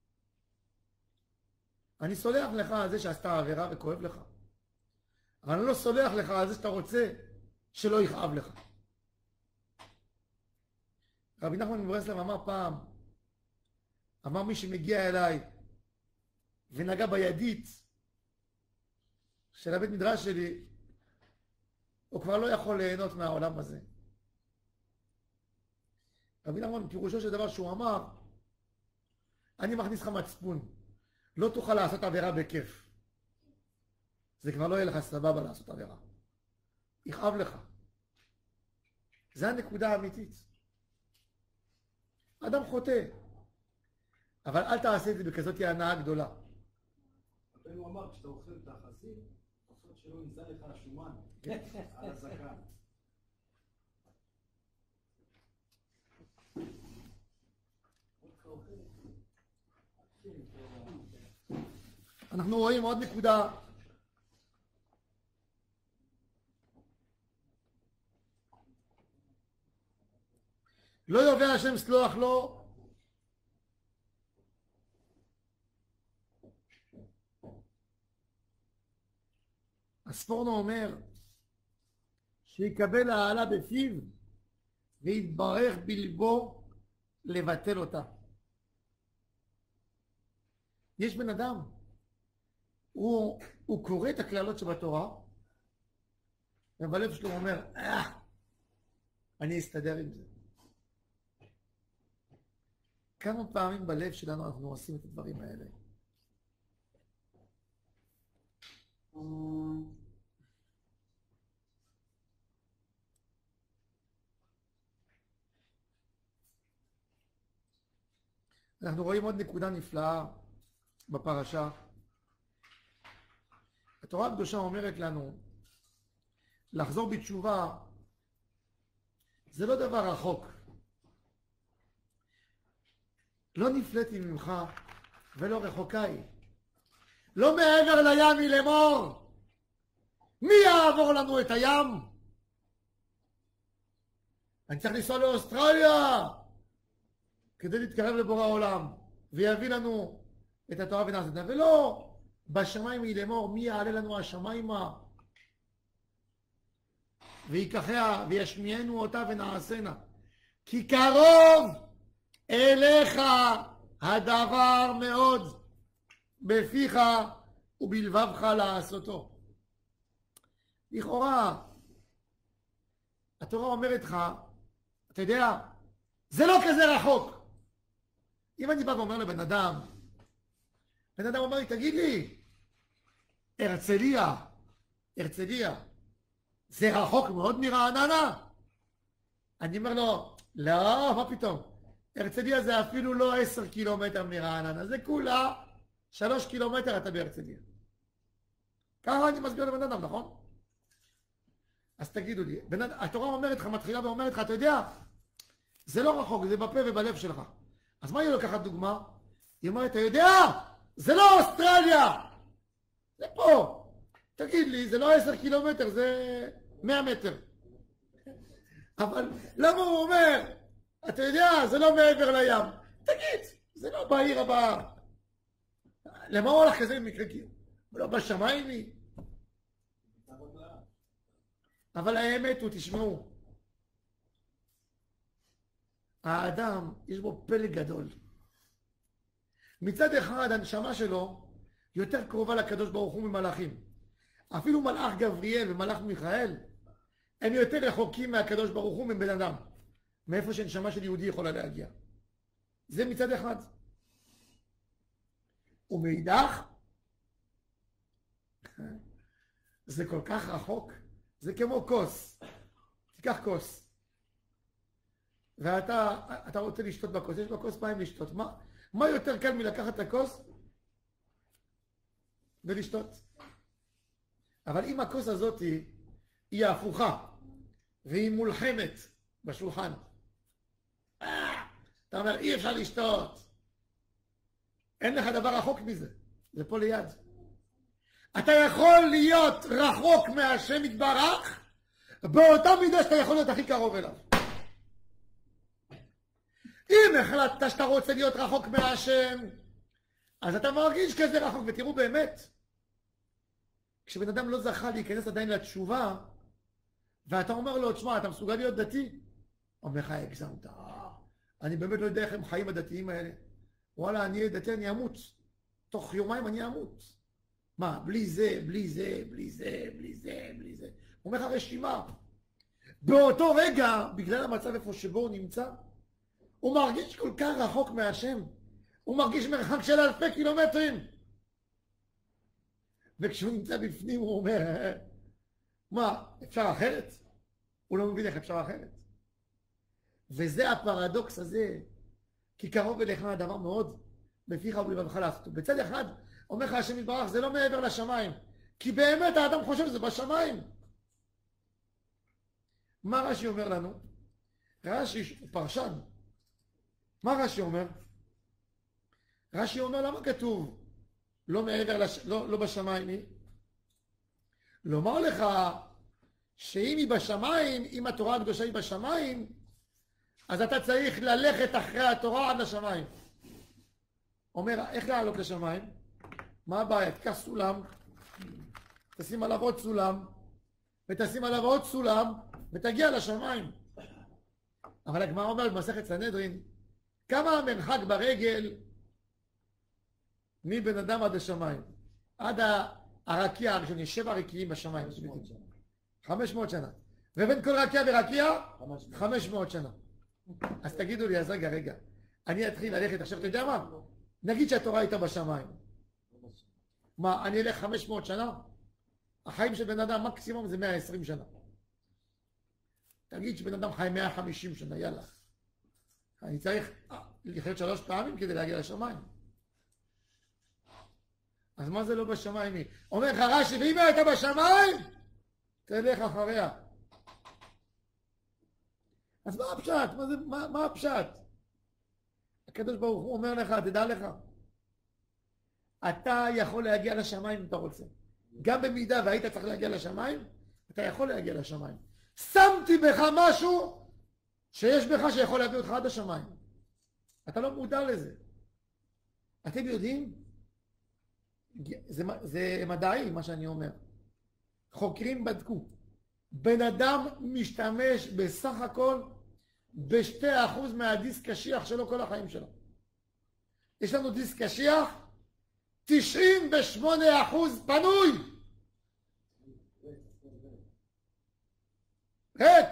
אני סולח לך על זה שעשתה עבירה וכואב לך. אבל אני לא סולח לך על זה שאתה רוצה שלא יכאב לך. רבי נחמן מברסלב אמר פעם, אמר מי שמגיע אליי ונגע בידית של הבית מדרש שלי, הוא כבר לא יכול ליהנות מהעולם הזה. רבי נחמן פירושו של דבר שהוא אמר, אני מכניס לך מצפון, לא תוכל לעשות עבירה בכיף. זה כבר לא יהיה לך סבבה לעשות עבירה. יכאב לך. זה הנקודה האמיתית. אדם חוטא, אבל אל תעשה את זה בכזאת הנאה גדולה. הוא אמר, כשאתה אוכל את החזיר, לפחות שלא נמצא לך השומן על הזקן. אנחנו רואים עוד נקודה. לא יובע השם סלוח לו, הספורנו אומר שיקבל העלה בפיו ויתברך בלבו לבטל אותה. יש בן אדם, הוא, הוא קורא את הכללות שבתורה, ובלב שלו הוא אומר, אה, אני אסתדר עם זה. כמה פעמים בלב שלנו אנחנו עושים את הדברים האלה? אנחנו רואים עוד נקודה נפלאה בפרשה. התורה הקדושה אומרת לנו, לחזור בתשובה זה לא דבר רחוק. לא נפלאתי ממך ולא רחוקה היא. לא מעבר לים היא לאמור. מי יעבור לנו את הים? אני צריך לנסוע לאוסטרליה כדי להתקרב לבורא העולם ויביא לנו את התורה ונעשתה. ולא, בשמיים היא לאמור, מי יעלה לנו השמיימה ויקחיה וישמיענו אותה ונעשנה. כי קרוב אליך הדבר מאוד, בפיך ובלבבך לעשותו. לכאורה, התורה אומרת לך, אתה יודע, זה לא כזה רחוק. אם אני בא ואומר לבן אדם, בן אדם אומר לי, תגיד לי, הרצליה, הרצליה, זה רחוק מאוד מרעננה? אני אומר לו, לא, מה פתאום? הרצליה זה אפילו לא עשר קילומטר מרעננה, זה כולה שלוש קילומטר אתה בהרצליה. ככה אני מסביר לבן אדם, נכון? אז תגידו לי, בן, התורה אומרת לך, מתחילה ואומרת לך, אתה יודע, זה לא רחוק, זה בפה ובלב שלך. אז מה היא לוקחת דוגמה? היא אומרת, אתה יודע, זה לא אוסטרליה, זה פה. תגיד לי, זה לא עשר קילומטר, זה מאה מטר. אבל למה הוא אומר, אתה יודע, זה לא מעבר לים? תגיד, זה לא בעיר הבאה. למה הוא הולך כזה במקרה כאילו? לא בשמיים היא. אבל האמת הוא, תשמעו, האדם יש בו פלא גדול. מצד אחד הנשמה שלו יותר קרובה לקדוש ברוך הוא ממלאכים. אפילו מלאך גבריאל ומלאך מיכאל הם יותר רחוקים מהקדוש ברוך הוא מבן אדם, מאיפה שנשמה של יהודי יכולה להגיע. זה מצד אחד. ומאידך זה כל כך רחוק, זה כמו כוס. תיקח כוס ואתה אתה רוצה לשתות בכוס, יש בכוס מים לשתות. מה, מה יותר קל מלקחת את הכוס ולשתות? אבל אם הכוס הזאת היא, היא הפוכה והיא מולחמת בשולחן, אתה אומר אי אפשר לשתות, אין לך דבר רחוק מזה, זה פה ליד. אתה יכול להיות רחוק מהשם יתברך באותה מידה שאתה יכול להיות הכי קרוב אליו. אם החלטת שאתה רוצה להיות רחוק מהשם, אז אתה מרגיש כזה רחוק. ותראו באמת, כשבן אדם לא זכה להיכנס עדיין לתשובה, ואתה אומר לו, תשמע, אתה מסוגל להיות דתי? אומר לך, הגזמת, אני באמת לא יודע איך הם חיים הדתיים האלה. וואלה, אני דתי, אני אמות. תוך יומיים אני אמות. מה, בלי זה, בלי זה, בלי זה, בלי זה, בלי זה. הוא אומר לך רשימה. באותו רגע, בגלל המצב איפה שבו הוא נמצא, הוא מרגיש כל כך רחוק מהשם. הוא מרגיש מרחק של אלפי קילומטרים. וכשהוא נמצא בפנים הוא אומר, מה, אפשר אחרת? הוא לא מבין איך אפשר אחרת. וזה הפרדוקס הזה, כי קרוב אליך הדבר מאוד, בפיך ובלבבך לעשות. בצד אחד, אומר לך השם יתברך, זה לא מעבר לשמיים, כי באמת האדם חושב שזה בשמיים. מה רש"י אומר לנו? רש"י הוא פרשן. מה רש"י אומר? רש"י אומר, למה כתוב לא מעבר לש... לא, לא בשמיים היא? לומר לך שאם היא בשמיים, אם התורה הקדושה היא בשמיים, אז אתה צריך ללכת אחרי התורה עד לשמיים. אומר, איך לעלות לשמיים? מה הבעיה? תקח סולם, תשים עליו עוד סולם, ותשים עליו עוד סולם, ותגיע לשמיים. אבל הגמרא אומרת במסכת סנהדרין, כמה המרחק ברגל מבן אדם עד השמיים? עד הרקיע הראשון, יש שבע רקיעים בשמיים. חמש מאות שנה. ובין כל רקיע ורקיע? חמש מאות שנה. אז תגידו לי, אז רגע, רגע. אני אתחיל ללכת, עכשיו אתה יודע מה? נגיד שהתורה הייתה בשמיים. מה, אני אלך חמש מאות שנה? החיים של בן אדם מקסימום זה מאה ועשרים שנה. תגיד שבן אדם חי מאה וחמישים שנה, יאללה. אני צריך לחיות שלוש פעמים כדי להגיע לשמיים. אז מה זה לא בשמיים? אומר לך רש"י, ואם הייתה בשמיים, תלך אחריה. אז מה הפשט? מה, זה, מה, מה הפשט? הקדוש ברוך הוא אומר לך, תדע לך, אתה יכול להגיע לשמיים אם אתה רוצה. גם במידה והיית צריך להגיע לשמיים, אתה יכול להגיע לשמיים. שמתי בך משהו שיש בך שיכול להביא אותך עד השמיים. אתה לא מודע לזה. אתם יודעים? זה, זה מדעי מה שאני אומר. חוקרים בדקו. בן אדם משתמש בסך הכל בשתי אחוז מהדיסק קשיח שלו כל החיים שלו. יש לנו דיסק קשיח, תשעים ושמונה אחוז פנוי. ריק.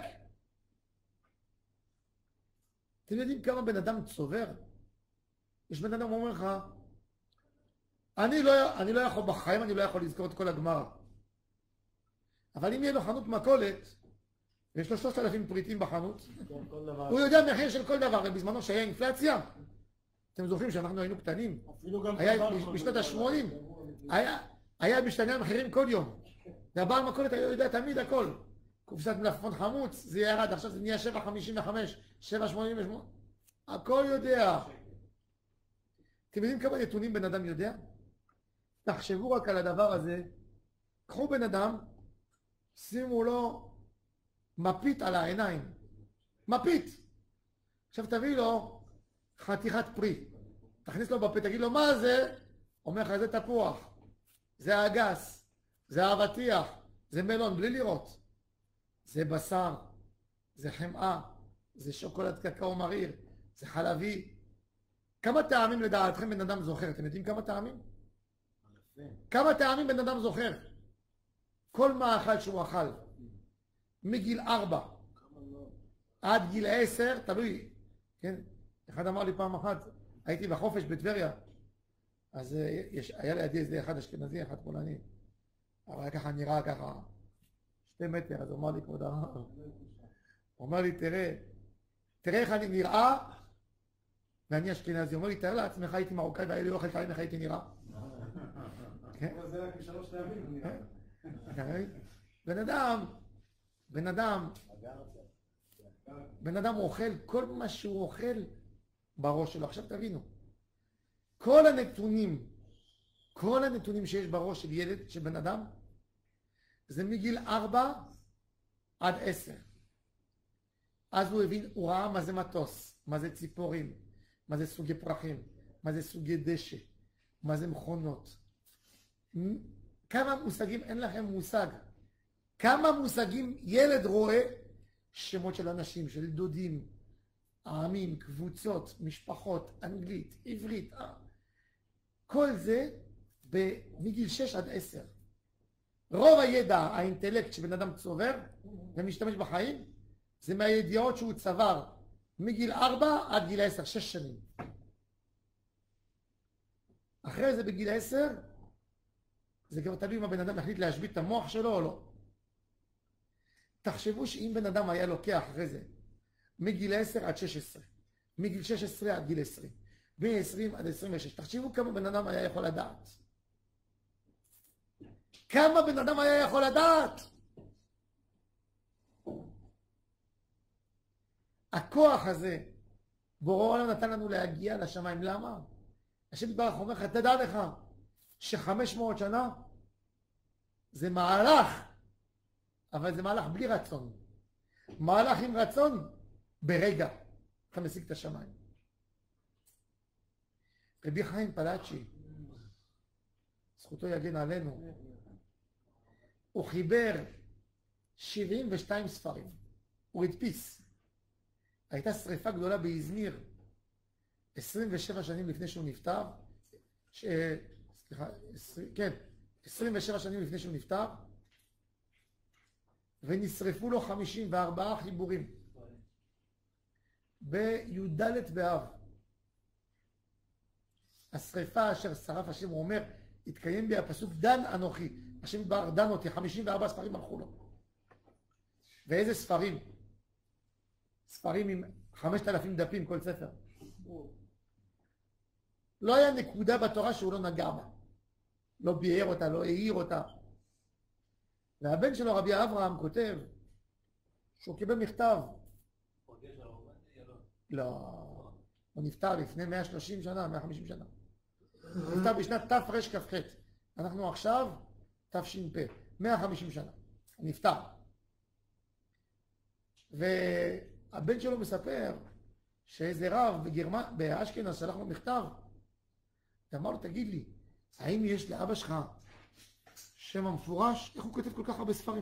אתם יודעים כמה בן אדם צובר? יש בן אדם אומר לך, אני לא, אני לא יכול בחיים, אני לא יכול לזכור את כל הגמרא. אבל אם יהיה לו חנות מכולת, ויש לו שלושת אלפים פריטים בחנות, הוא יודע מחיר של כל דבר. בזמנו שהיה אינפלציה, אתם זוכרים שאנחנו היינו קטנים, היה בשנות ה-שמונים, היה, היה משתנה המחירים כל יום. והבעל מכולת היה יודע תמיד הכל. קופסת מלפפון חמוץ, זה ירד, עכשיו זה נהיה שבע חמישים וחמש, שבע שמונים ושמונה, הכל יודע. אתם יודעים כמה נתונים בן אדם יודע? תחשבו רק על הדבר הזה. קחו בן אדם, שימו לו מפית על העיניים. מפית. עכשיו תביא לו חתיכת פרי. תכניס לו בפה, תגיד לו מה זה? אומר לך, זה תפוח, זה אגס, זה אבטיח, זה מלון, בלי לראות. זה בשר, זה חמאה, זה שוקולד קקאו מריר, זה חלבי. כמה טעמים לדעתכם בן אדם זוכר? אתם יודעים כמה טעמים? כמה טעמים בן אדם זוכר? כל מאכל שהוא אכל, מגיל ארבע עד גיל עשר, תלוי, כן? אחד אמר לי פעם אחת, הייתי בחופש בטבריה, אז יש, היה לידי איזה אחד אשכנזי, אחד פולני, אבל היה ככה נראה ככה, שתי מטר, אז הוא אמר לי, כבוד הרב, הוא אומר לי, תראה, תראה איך אני נראה, ואני אשכנזי, הוא אומר לי, תאר לעצמך, הייתי מרוקאי והיה לי אוכל טעים, איך הייתי נראה? זה רק משלוש פעמים, נראה. בן אדם, בן אדם, בן אדם אוכל כל מה שהוא אוכל בראש שלו. עכשיו תבינו, כל הנתונים, כל הנתונים שיש בראש של ילד, של בן אדם, זה מגיל ארבע עד עשר. אז הוא הבין, הוא ראה מה זה מטוס, מה זה ציפורים, מה זה סוגי פרחים, מה זה סוגי דשא, מה זה מכונות. כמה מושגים, אין לכם מושג. כמה מושגים ילד רואה, שמות של אנשים, של דודים, העמים, קבוצות, משפחות, אנגלית, עברית, כל זה מגיל שש עד עשר. רוב הידע, האינטלקט שבן אדם צובר ומשתמש בחיים, זה מהידיעות שהוא צבר מגיל ארבע עד גיל עשר, שש שנים. אחרי זה בגיל עשר, זה כבר תלוי אם הבן אדם החליט להשבית את המוח שלו או לא. תחשבו שאם בן אדם היה לוקח אחרי זה מגיל עשר עד שש עשרה, מגיל שש עשרה עד גיל עשרים, מ-עשרים עד עשרים ושש, תחשבו כמה בן אדם היה יכול לדעת. כמה בן אדם היה יכול לדעת? הכוח הזה, בורא עולם נתן לנו להגיע לשמיים. למה? השם יתברך אומר לך, תדע לך שחמש מאות שנה זה מהלך, אבל זה מהלך בלי רצון. מהלך עם רצון, ברגע אתה משיג את השמיים. רבי חיים פלאצ'י, זכותו יגן עלינו, הוא חיבר שבעים ושתיים ספרים, הוא הדפיס. הייתה שריפה גדולה באזמיר עשרים ושבע שנים לפני שהוא נפטר, ש... סליחה, עשרים, כן, עשרים ושבע שנים לפני שהוא נפטר, ונשרפו לו חמישים וארבעה חיבורים בי"ד באב. השריפה אשר שרף השם, הוא אומר, התקיים בי הפסוק דן אנוכי, השם יתברך דן אותי, חמישים וארבעה ספרים הלכו לו. ואיזה ספרים? ספרים עם חמשת אלפים דפים כל ספר. לא היה נקודה בתורה שהוא לא נגע בה, לא ביאר אותה, לא העיר אותה. והבן שלו רבי אברהם כותב שהוא קיבל מכתב. לא, הוא נפטר לפני מאה ושלושים שנה, מאה וחמישים שנה. הוא נפטר בשנת תרכ"ח. אנחנו עכשיו תש"פ, מאה וחמישים שנה. הוא נפטר. והבן שלו מספר שאיזה רב בגרמניה, באשכנז, שלח לו מכתב. ואמר לו, תגיד לי, האם יש לאבא שלך שם המפורש? איך הוא כותב כל כך הרבה ספרים?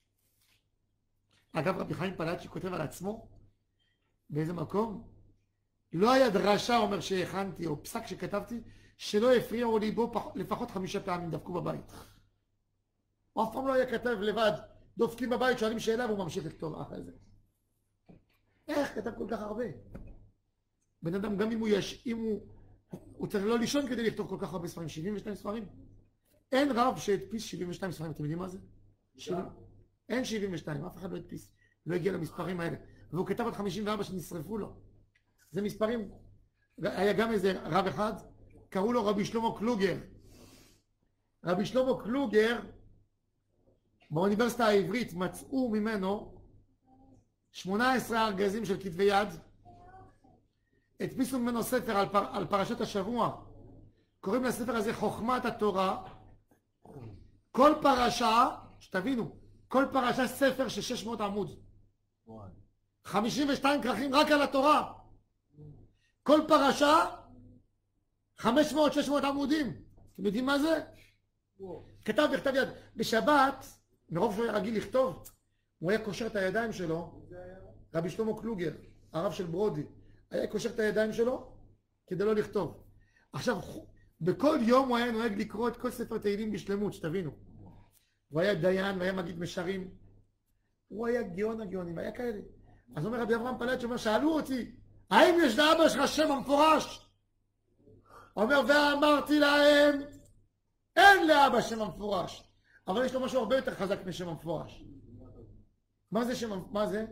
אגב, רבי חיים פלאצ'י כותב על עצמו, באיזה מקום? לא היה דרשה, אומר, שהכנתי, או פסק שכתבתי, שלא הפריעו לי בו פח, לפחות חמישה פעמים דפקו בבית. הוא אף פעם לא היה כתב לבד, דופקים בבית, שואלים שאלה, והוא ממשיך לכתוב אחרי זה. איך כתב כל כך הרבה? בן אדם, גם אם הוא יש, אם הוא, הוא צריך לא לישון כדי לכתוב כל כך הרבה ספרים, שבעים ושתיים ספרים. אין רב שהדפיס שבעים ושתיים ספרים, אתם יודעים מה זה? אין שבעים ושתיים, אף אחד לא הדפיס, לא הגיע למספרים האלה. והוא כתב עד חמישים וארבע שנשרפו לו. זה מספרים, היה גם איזה רב אחד, קראו לו רבי שלמה קלוגר. רבי שלמה קלוגר, באוניברסיטה העברית מצאו ממנו שמונה עשרה ארגזים של כתבי יד, הדפיסו ממנו ספר על, פר, על פרשת השבוע, קוראים לספר הזה חוכמת התורה. כל פרשה, שתבינו, כל פרשה ספר של שש מאות עמוד, חמישים ושתיים כרכים רק על התורה, כל פרשה חמש מאות שש מאות עמודים. אתם יודעים מה זה? כתב בכתב יד. בשבת, מרוב שהוא היה רגיל לכתוב, הוא היה קושר את הידיים שלו. רבי שלמה קלוגר, הרב של ברודי, היה קושר את הידיים שלו כדי לא לכתוב. עכשיו, בכל יום הוא היה נוהג לקרוא את כל ספר תהילים בשלמות, שתבינו. הוא היה דיין והיה מגיד משרים. הוא היה גאון הגאונים, היה כאלה. אז אומר רבי אברהם פלאצ'י, אומר, שאלו אותי, האם יש לאבא שלך שם המפורש? אומר, ואמרתי להם, אין לאבא שם המפורש. אבל יש לו משהו הרבה יותר חזק משם המפורש. מה זה שם, מה זה?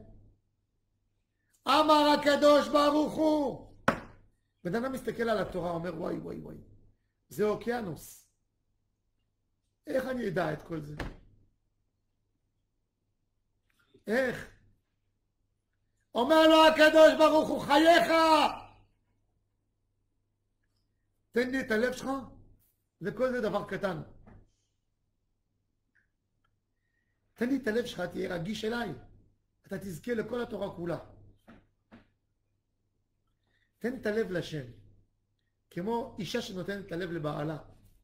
אמר הקדוש ברוך הוא. בן אדם מסתכל על התורה, אומר, וואי וואי וואי, זה אוקיינוס. איך אני אדע את כל זה? איך? אומר לו הקדוש ברוך הוא, חייך! תן לי את הלב שלך, וכל זה דבר קטן. תן לי את הלב שלך, תהיה רגיש אליי. אתה תזכה לכל התורה כולה. תן את הלב לשם, כמו אישה שנותנת את הלב לבעלה.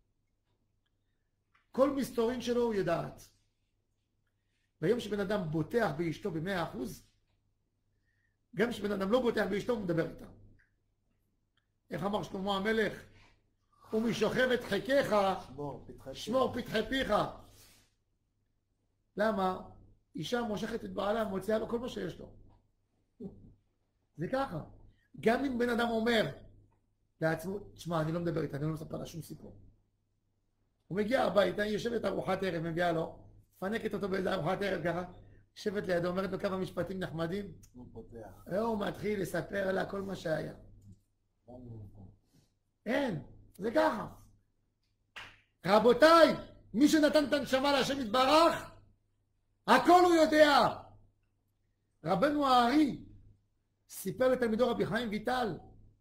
כל מסתורין שלו הוא יודעת. ביום שבן אדם בוטח באשתו במאה אחוז, גם כשבן אדם לא בוטח באשתו, הוא מדבר איתה. איך אמר שלמה המלך? ומשוכבת חיקך, שמור, פתחי שמור פתחי פיך. למה? אישה מושכת את בעלה, מוציאה לו כל מה שיש לו. זה ככה. גם אם בן אדם אומר לעצמו, תשמע, אני לא מדבר איתה, אני לא מספר לה שום סיפור. הוא מגיע הביתה, היא יושבת ארוחת ערב, מביאה לו, פנקת אותו באיזה ארוחת ערב ככה, יושבת לידו, אומרת לו כמה משפטים נחמדים, הוא פותח. והוא מתחיל לספר לה כל מה שהיה. אין, זה ככה. רבותיי, מי שנתן את הנשמה להשם יתברך, הכל הוא יודע. רבנו הארי סיפר לתלמידו רבי חיים ויטל.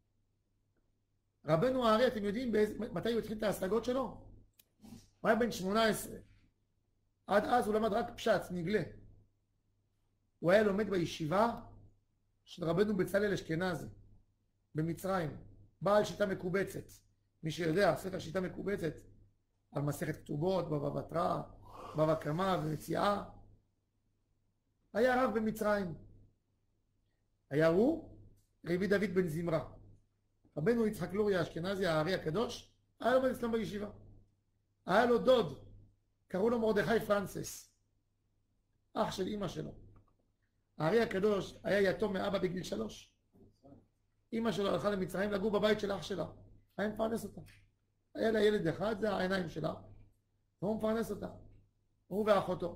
רבנו הארי, אתם יודעים באיזה, מתי הוא התחיל את ההשגות שלו? הוא היה בן שמונה עשרה. עד אז הוא למד רק פשט, נגלה. הוא היה לומד בישיבה של רבנו בצלאל אשכנזי, במצרים, בעל שיטה מקובצת. מי שיודע, ספר שיטה מקובצת, על מסכת כתובות, בבא בתרא, בבא קמא ומציאה. היה רב במצרים. היה הוא, רבי דוד בן זמרה. רבנו יצחק לורי האשכנזי, הארי הקדוש, היה לומד אצלם בישיבה. היה לו דוד, קראו לו מרדכי פרנסס, אח של אמא שלו. הארי הקדוש היה יתום מאבא בגיל שלוש. אמא שלו הלכה למצרים לגור בבית של אח שלה. היה מפרנס אותה. היה לה ילד אחד, זה העיניים שלה, והוא מפרנס אותה. הוא ואחותו.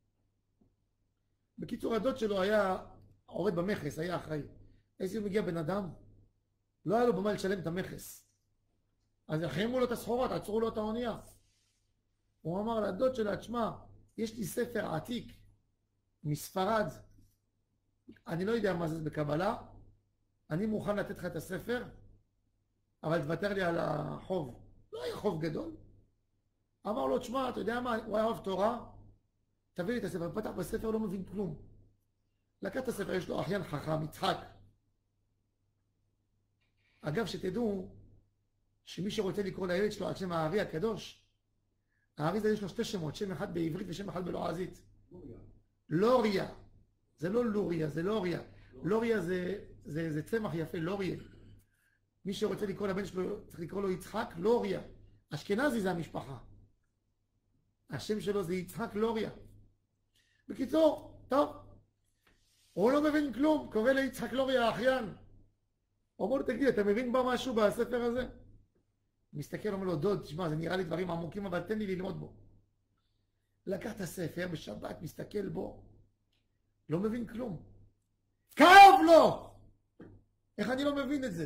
בקיצור, הדוד שלו היה עובד במכס, היה אחראי. איזה יום הגיע בן אדם, לא היה לו במה לשלם את המכס. אז החרימו לו את הסחורות, עצרו לו את האונייה. הוא אמר לדוד שלה, תשמע, יש לי ספר עתיק מספרד, אני לא יודע מה זה בקבלה, אני מוכן לתת לך את הספר, אבל תוותר לי על החוב. לא היה חוב גדול. אמר לו, תשמע, אתה יודע מה, הוא היה אוהב תורה, תביא לי את הספר, פתח בספר, לא מבין כלום. לקח את הספר, יש לו אחיין חכם, יצחק. אגב, שתדעו, שמי שרוצה לקרוא לילד שלו על שם הארי הקדוש, הארי זה יש לו שתי שמות, שם אחד בעברית ושם אחד בלועזית. לוריה. זה לא לוריה, זה לוריה. לוריה זה, זה, זה צמח יפה, לוריה. מי שרוצה לקרוא לבן שלו, צריך לקרוא לו יצחק לוריה. אשכנזי זה המשפחה. השם שלו זה יצחק לוריה. בקיצור, טוב. הוא לא מבין כלום, קורא ליצחק לוריה האחיין. הוא אומר לו, תגיד, אתה מבין בה משהו בספר הזה? מסתכל, אומר לו, דוד, תשמע, זה נראה לי דברים עמוקים, אבל תן לי ללמוד בו. לקח את הספר בשבת, מסתכל בו, לא מבין כלום. כאב לו! איך אני לא מבין את זה?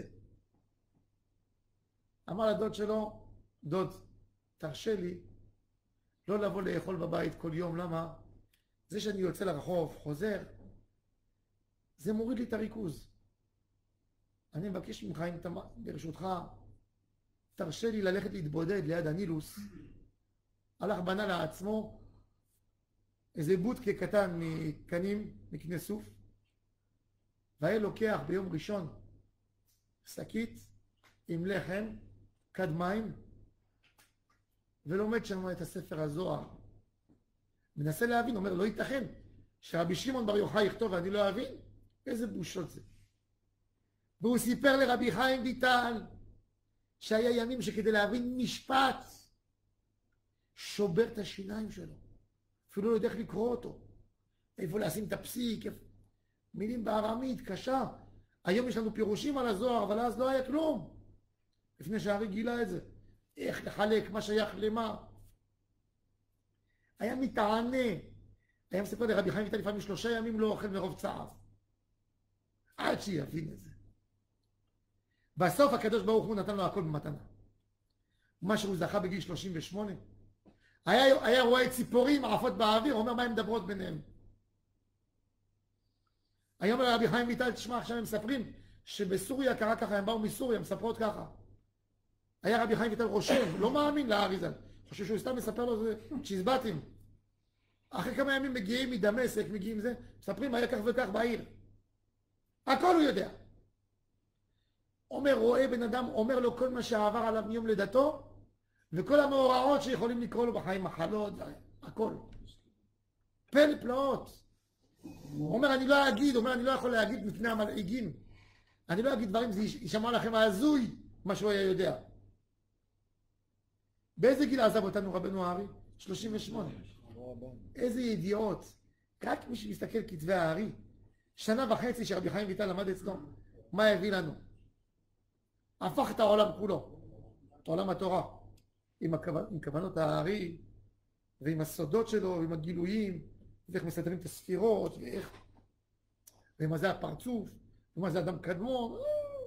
אמר לדוד שלו, דוד, תרשה לי לא לבוא לאכול בבית כל יום, למה? זה שאני יוצא לרחוב, חוזר, זה מוריד לי את הריכוז. אני מבקש ממך, אם אתה, ברשותך, תרשה לי ללכת להתבודד ליד הנילוס. הלך בנה לעצמו איזה בוטקה קטן מקנים, מקנה סוף, והיה לוקח ביום ראשון שקית עם לחם, כד מים, ולומד שם את הספר הזוהר. מנסה להבין, אומר, לא ייתכן שרבי שמעון בר יוחאי יכתוב ואני לא אבין, איזה בושות זה. והוא סיפר לרבי חיים ויטל שהיה ימים שכדי להבין משפט שובר את השיניים שלו, אפילו לא יודע איך לקרוא אותו, איפה לשים את הפסיק, מילים בארמית קשה. היום יש לנו פירושים על הזוהר, אבל אז לא היה כלום לפני שהארי גילה את זה, איך לחלק מה שייך למה. היה מתענה, היה מספר לרבי חיים ויטל לפעמים שלושה ימים לא אוכל מרוב צער עד שיבין את זה. בסוף הקדוש ברוך הוא נתן לו הכל במתנה. מה שהוא זכה בגיל שלושים ושמונה, היה, היה רואה ציפורים עפות באוויר, אומר מה הן מדברות ביניהם. היום לרבי חיים ויטל, תשמע, עכשיו הם מספרים שבסוריה קרה ככה, הם באו מסוריה, מספרות ככה. היה רבי חיים ויטל רושם, לא מאמין לארי ז"ל, חושב שהוא סתם מספר לו זה צ'יזבטים. אחרי כמה ימים מגיעים מדמשק, מגיעים זה, מספרים היה כך וכך בעיר. הכל הוא יודע. אומר, רואה בן אדם, אומר לו כל מה שעבר עליו מיום לידתו, וכל המאורעות שיכולים לקרוא לו בחיים, מחלות, הכל. פלא פלאות. הוא אומר, אני לא אגיד, הוא אומר, אני לא יכול להגיד מפני המלעיגים. אני לא אגיד דברים, זה יישמע לכם הזוי, מה שהוא היה יודע. באיזה גיל עזב אותנו רבנו הארי? שלושים ושמונה. איזה ידיעות. רק מי שמסתכל כתבי הארי, שנה וחצי שרבי חיים ויטל למד אצלו, מה הביא לנו? הפך את העולם כולו, את עולם התורה, עם, הכו... עם כוונות הארי, ועם הסודות שלו, ועם הגילויים, ואיך מסדרים את הספירות, ואיך... ומה זה הפרצוף, ומה זה אדם קדמון.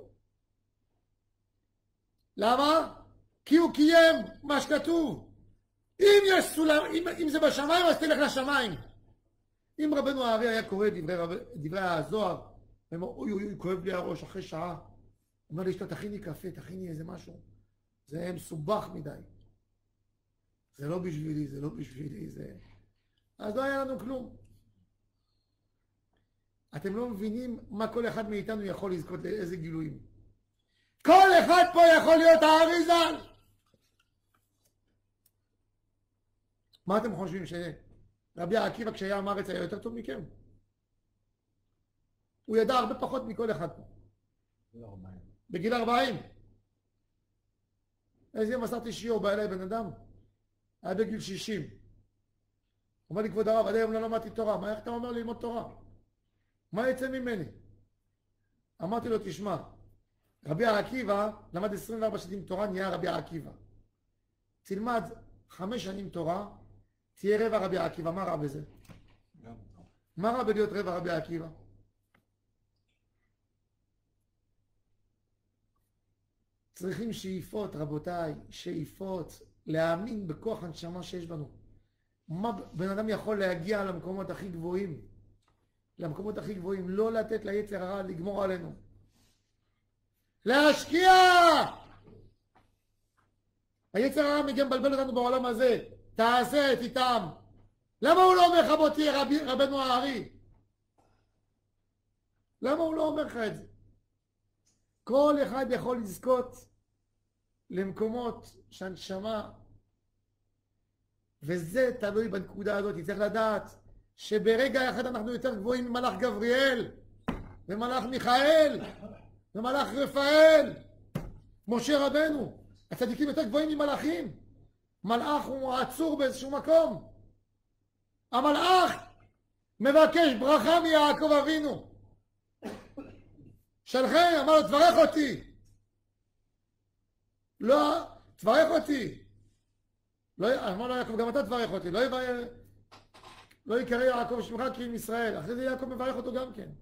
למה? כי הוא קיים מה שכתוב. אם יש סולם, אם, אם זה בשמיים, אז תלך לשמיים. אם רבנו הארי היה קורא דברי, רב, דברי הזוהר, הוא אומר, אוי אוי אוי, כואב לי הראש אחרי שעה. הוא אומר לי, תכיני קפה, תכיני איזה משהו. זה מסובך מדי. זה לא בשבילי, זה לא בשבילי, זה... אז לא היה לנו כלום. אתם לא מבינים מה כל אחד מאיתנו יכול לזכות לאיזה גילויים. כל אחד פה יכול להיות הארי ז"ל. מה אתם חושבים שרבי עקיבא כשהיה עם הארץ היה יותר טוב מכם? הוא ידע הרבה פחות מכל אחד פה. בגיל ארבעים. איזה יום מסרתי שיעור, בא אליי בן אדם, היה בגיל שישים. הוא אומר לי, כבוד הרב, עד היום לא למדתי תורה. מה, איך אתה אומר ללמוד תורה? מה יצא ממני? אמרתי לו, תשמע, רבי עקיבא למד עשרים וארבע שנים תורה, נהיה רבי עקיבא. תלמד חמש שנים תורה, תהיה רבע רבי עקיבא. מה רע בזה? מה רע בלהיות רבע רבי עקיבא? צריכים שאיפות, רבותיי, שאיפות, להאמין בכוח הנשמה שיש בנו. מה בן אדם יכול להגיע למקומות הכי גבוהים? למקומות הכי גבוהים, לא לתת ליצר הרע לגמור עלינו. להשקיע! היצר הרע מגיע מבלבל אותנו בעולם הזה. תעשה את איתם. למה הוא לא אומר לך בוא תהיה רב, רבנו הארי? למה הוא לא אומר לך את זה? כל אחד יכול לזכות למקומות שהנשמה, וזה תלוי בנקודה הזאת. צריך לדעת שברגע אחד אנחנו יותר גבוהים ממלאך גבריאל ומלאך מיכאל ומלאך רפאל. משה רבנו, הצדיקים יותר גבוהים ממלאכים. מלאך הוא עצור באיזשהו מקום. המלאך מבקש ברכה מיעקב אבינו. שלחם, אמר לו, תברך אותי. לא, תברך אותי. לא, אמר לו יעקב, גם אתה תברך אותי. לא יברך, לא יקרא יעקב שמך כי עם ישראל. אחרי זה יעקב מברך אותו גם כן.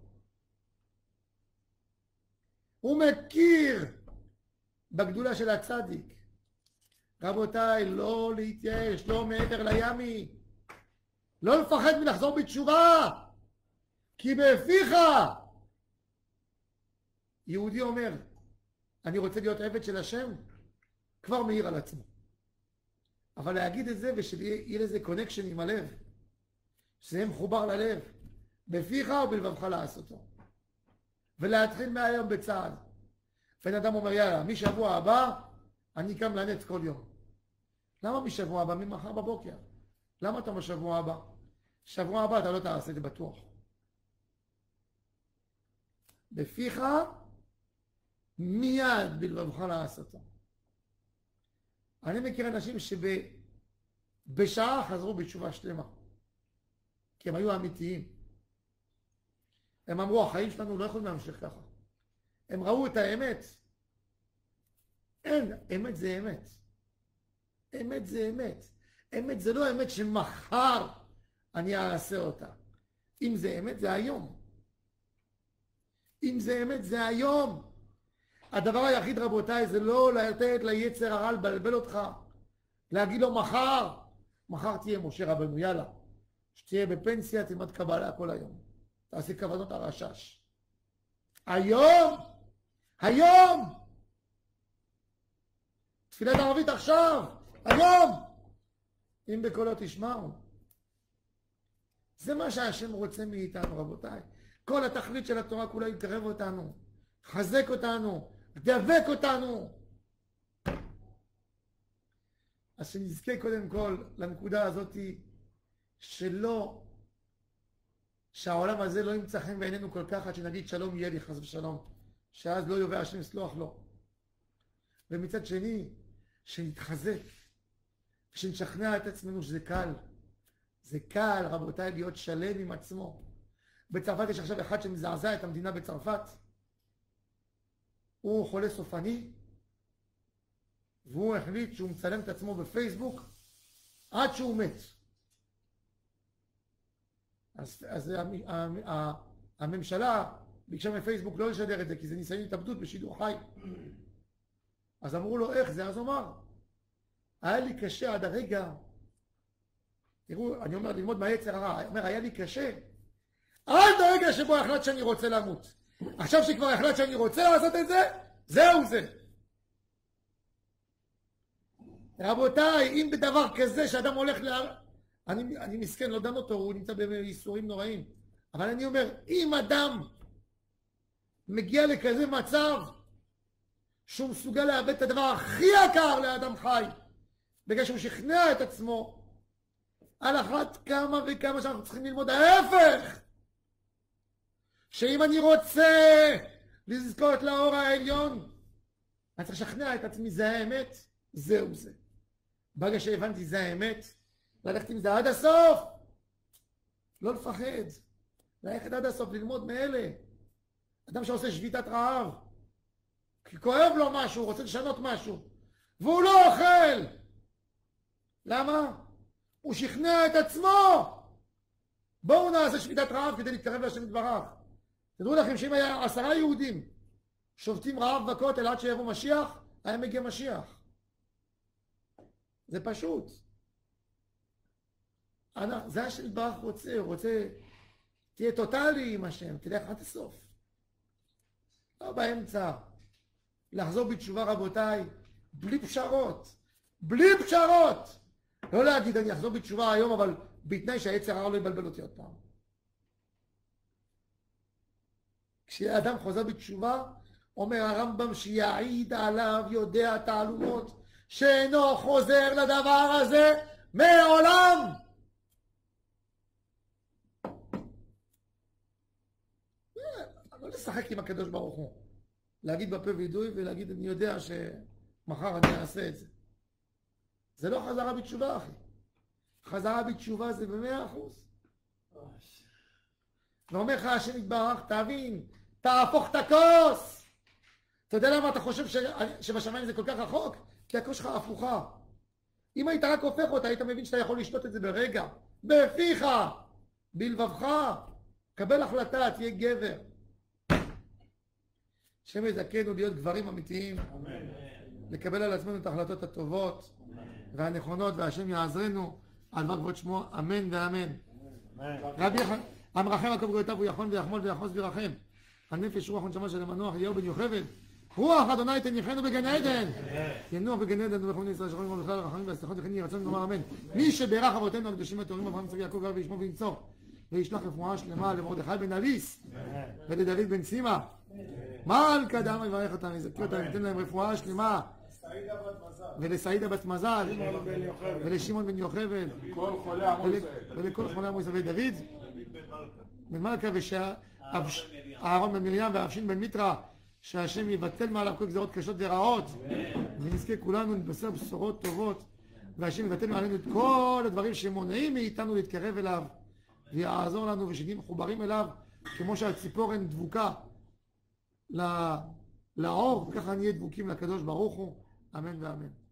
הוא מכיר בגדולה של הצדיק. רבותיי, לא להתייאש, לא מעבר לימי. לא לפחד מלחזור בתשובה. כי בפיך יהודי אומר, אני רוצה להיות עבד של השם, כבר מאיר על עצמו. אבל להגיד את זה ושיהיה לזה קונקשן עם הלב, שזה מחובר ללב, בפיך ובלבבך לעשותו. ולהתחיל מהיום בצעד. בן אדם אומר, יאללה, משבוע הבא אני קם לנץ כל יום. למה משבוע הבא? ממחר בבוקר. למה אתה בשבוע הבא? שבוע הבא אתה לא תעשה את זה בטוח. בפיך מיד בלבבך לעשותו. אני מכיר אנשים שבשעה חזרו בתשובה שלמה. כי הם היו אמיתיים. הם אמרו, החיים שלנו לא יכולים להמשיך ככה. הם ראו את האמת. אין, אמת זה אמת. אמת זה אמת. אמת זה לא אמת שמחר אני אעשה אותה. אם זה אמת זה היום. אם זה אמת זה היום. הדבר היחיד רבותיי זה לא לתת ליצר הרע לבלבל אותך. להגיד לו מחר. מחר תהיה משה רבנו, יאללה. שתהיה בפנסיה, תלמד קבלה כל היום. תעשה כוונות הרשש. היום! היום! תפילת ערבית עכשיו! היום! אם בקולו תשמעו. זה מה שהשם רוצה מאיתנו רבותיי. כל התכלית של התורה כולה יקרב אותנו. חזק אותנו. דבק אותנו. אז שנזכה קודם כל לנקודה הזאת שלא, שהעולם הזה לא ימצא חן בעינינו כל כך עד שנגיד שלום יהיה לי חס ושלום, שאז לא יובא השם סלוח לו. ומצד שני, שנתחזק, שנשכנע את עצמנו שזה קל. זה קל, רבותיי, להיות שלם עם עצמו. בצרפת יש עכשיו אחד שמזעזע את המדינה בצרפת. הוא חולה סופני, והוא החליט שהוא מצלם את עצמו בפייסבוק עד שהוא מת. אז, אז הממשלה ביקשה מפייסבוק לא לשדר את זה, כי זה ניסיון התאבדות בשידור חי. אז אמרו לו, איך זה? אז הוא אמר, היה לי קשה עד הרגע, תראו, אני אומר ללמוד מהיצר הרע, אומר, היה לי קשה עד הרגע שבו החלט שאני רוצה למות. עכשיו שכבר החלט שאני רוצה לעשות את זה, זהו זה. רבותיי, אם בדבר כזה שאדם הולך לה... אני, אני מסכן, לא דן אותו, הוא נמצא בייסורים נוראים. אבל אני אומר, אם אדם מגיע לכזה מצב שהוא מסוגל לאבד את הדבר הכי יקר לאדם חי, בגלל שהוא שכנע את עצמו, על אחת כמה וכמה שאנחנו צריכים ללמוד ההפך. שאם אני רוצה לזכות לאור העליון, אני צריך לשכנע את עצמי, זה האמת, זהו זה. ברגע שהבנתי זה האמת, ללכת עם זה עד הסוף. לא לפחד. ללכת עד הסוף, ללמוד מאלה. אדם שעושה שביתת רעב, כי כואב לו משהו, רוצה לשנות משהו, והוא לא אוכל. למה? הוא שכנע את עצמו. בואו נעשה שביתת רעב כדי להתקרב להשם יתברך. תדעו לכם שאם היה עשרה יהודים שובתים רעב בכותל עד שיבוא משיח, היה מגיע משיח. זה פשוט. זה השם יתברך רוצה, הוא רוצה, תהיה טוטלי עם השם, תלך עד הסוף. לא באמצע. לחזור בתשובה רבותיי, בלי פשרות. בלי פשרות. לא להגיד אני אחזור בתשובה היום, אבל בתנאי שהיצר הרע לא יבלבל אותי עוד פעם. כשאדם חוזר בתשובה, אומר הרמב"ם שיעיד עליו יודע תעלומות, שאינו חוזר לדבר הזה מעולם. לא לשחק עם הקדוש ברוך הוא. להגיד בפה וידוי ולהגיד אני יודע שמחר אני אעשה את זה. זה לא חזרה בתשובה, אחי. חזרה בתשובה זה במאה אחוז. ואומר לך השם יתברך, תבין, תהפוך את הכוס. אתה יודע למה אתה חושב ש... שבשמיים זה כל כך רחוק? כי הכוס שלך הפוכה. אם היית רק הופך אותה, היית מבין שאתה יכול לשתות את זה ברגע. בפיך, בלבבך. קבל החלטה, תהיה גבר. השם יזכנו להיות גברים אמיתיים. אמן. לקבל על עצמנו את ההחלטות הטובות והנכונות, והשם יעזרנו על דבר כבוד שמו, אמן ואמן. רבי המרחם הכל בגאותיו, הוא יכול ויחמול ויחוס וירחם. הנפש רוח ונשמה של המנוח אליהו בן יוכבד, רוח אדוני תניחנו בגן עדן, ינוח בגן עדן ובכל ישראל שכורים ובכלל הרחמים והסליחות וכן יהי רצון לומר אמן. מי שבירך אבותינו הקדושים הטהורים אברהם יצחק יעקב ואברהם וישמעו וינצור, וישלח רפואה שלמה למרדכי בן אליס ולדוד בן סימה, מלכה דעם יברך אותם ויזכה אותם ויתן להם רפואה שלמה, ולסעידה בת מזל ולשמעון בן יוכבד ולכל חולי עמו ישראל ודוד בן מלכה ואהרון בן מרים ואבשין בן מיטרא, שהשם יבטל מעליו כל גזרות קשות ורעות ונזכה כולנו להתבשר בשורות טובות, והשם יבטל מעלינו את כל הדברים שמונעים מאיתנו להתקרב אליו ויעזור לנו ושנהיה מחוברים אליו כמו שהציפורן דבוקה לאור, ככה נהיה דבוקים לקדוש ברוך הוא. אמן ואמן.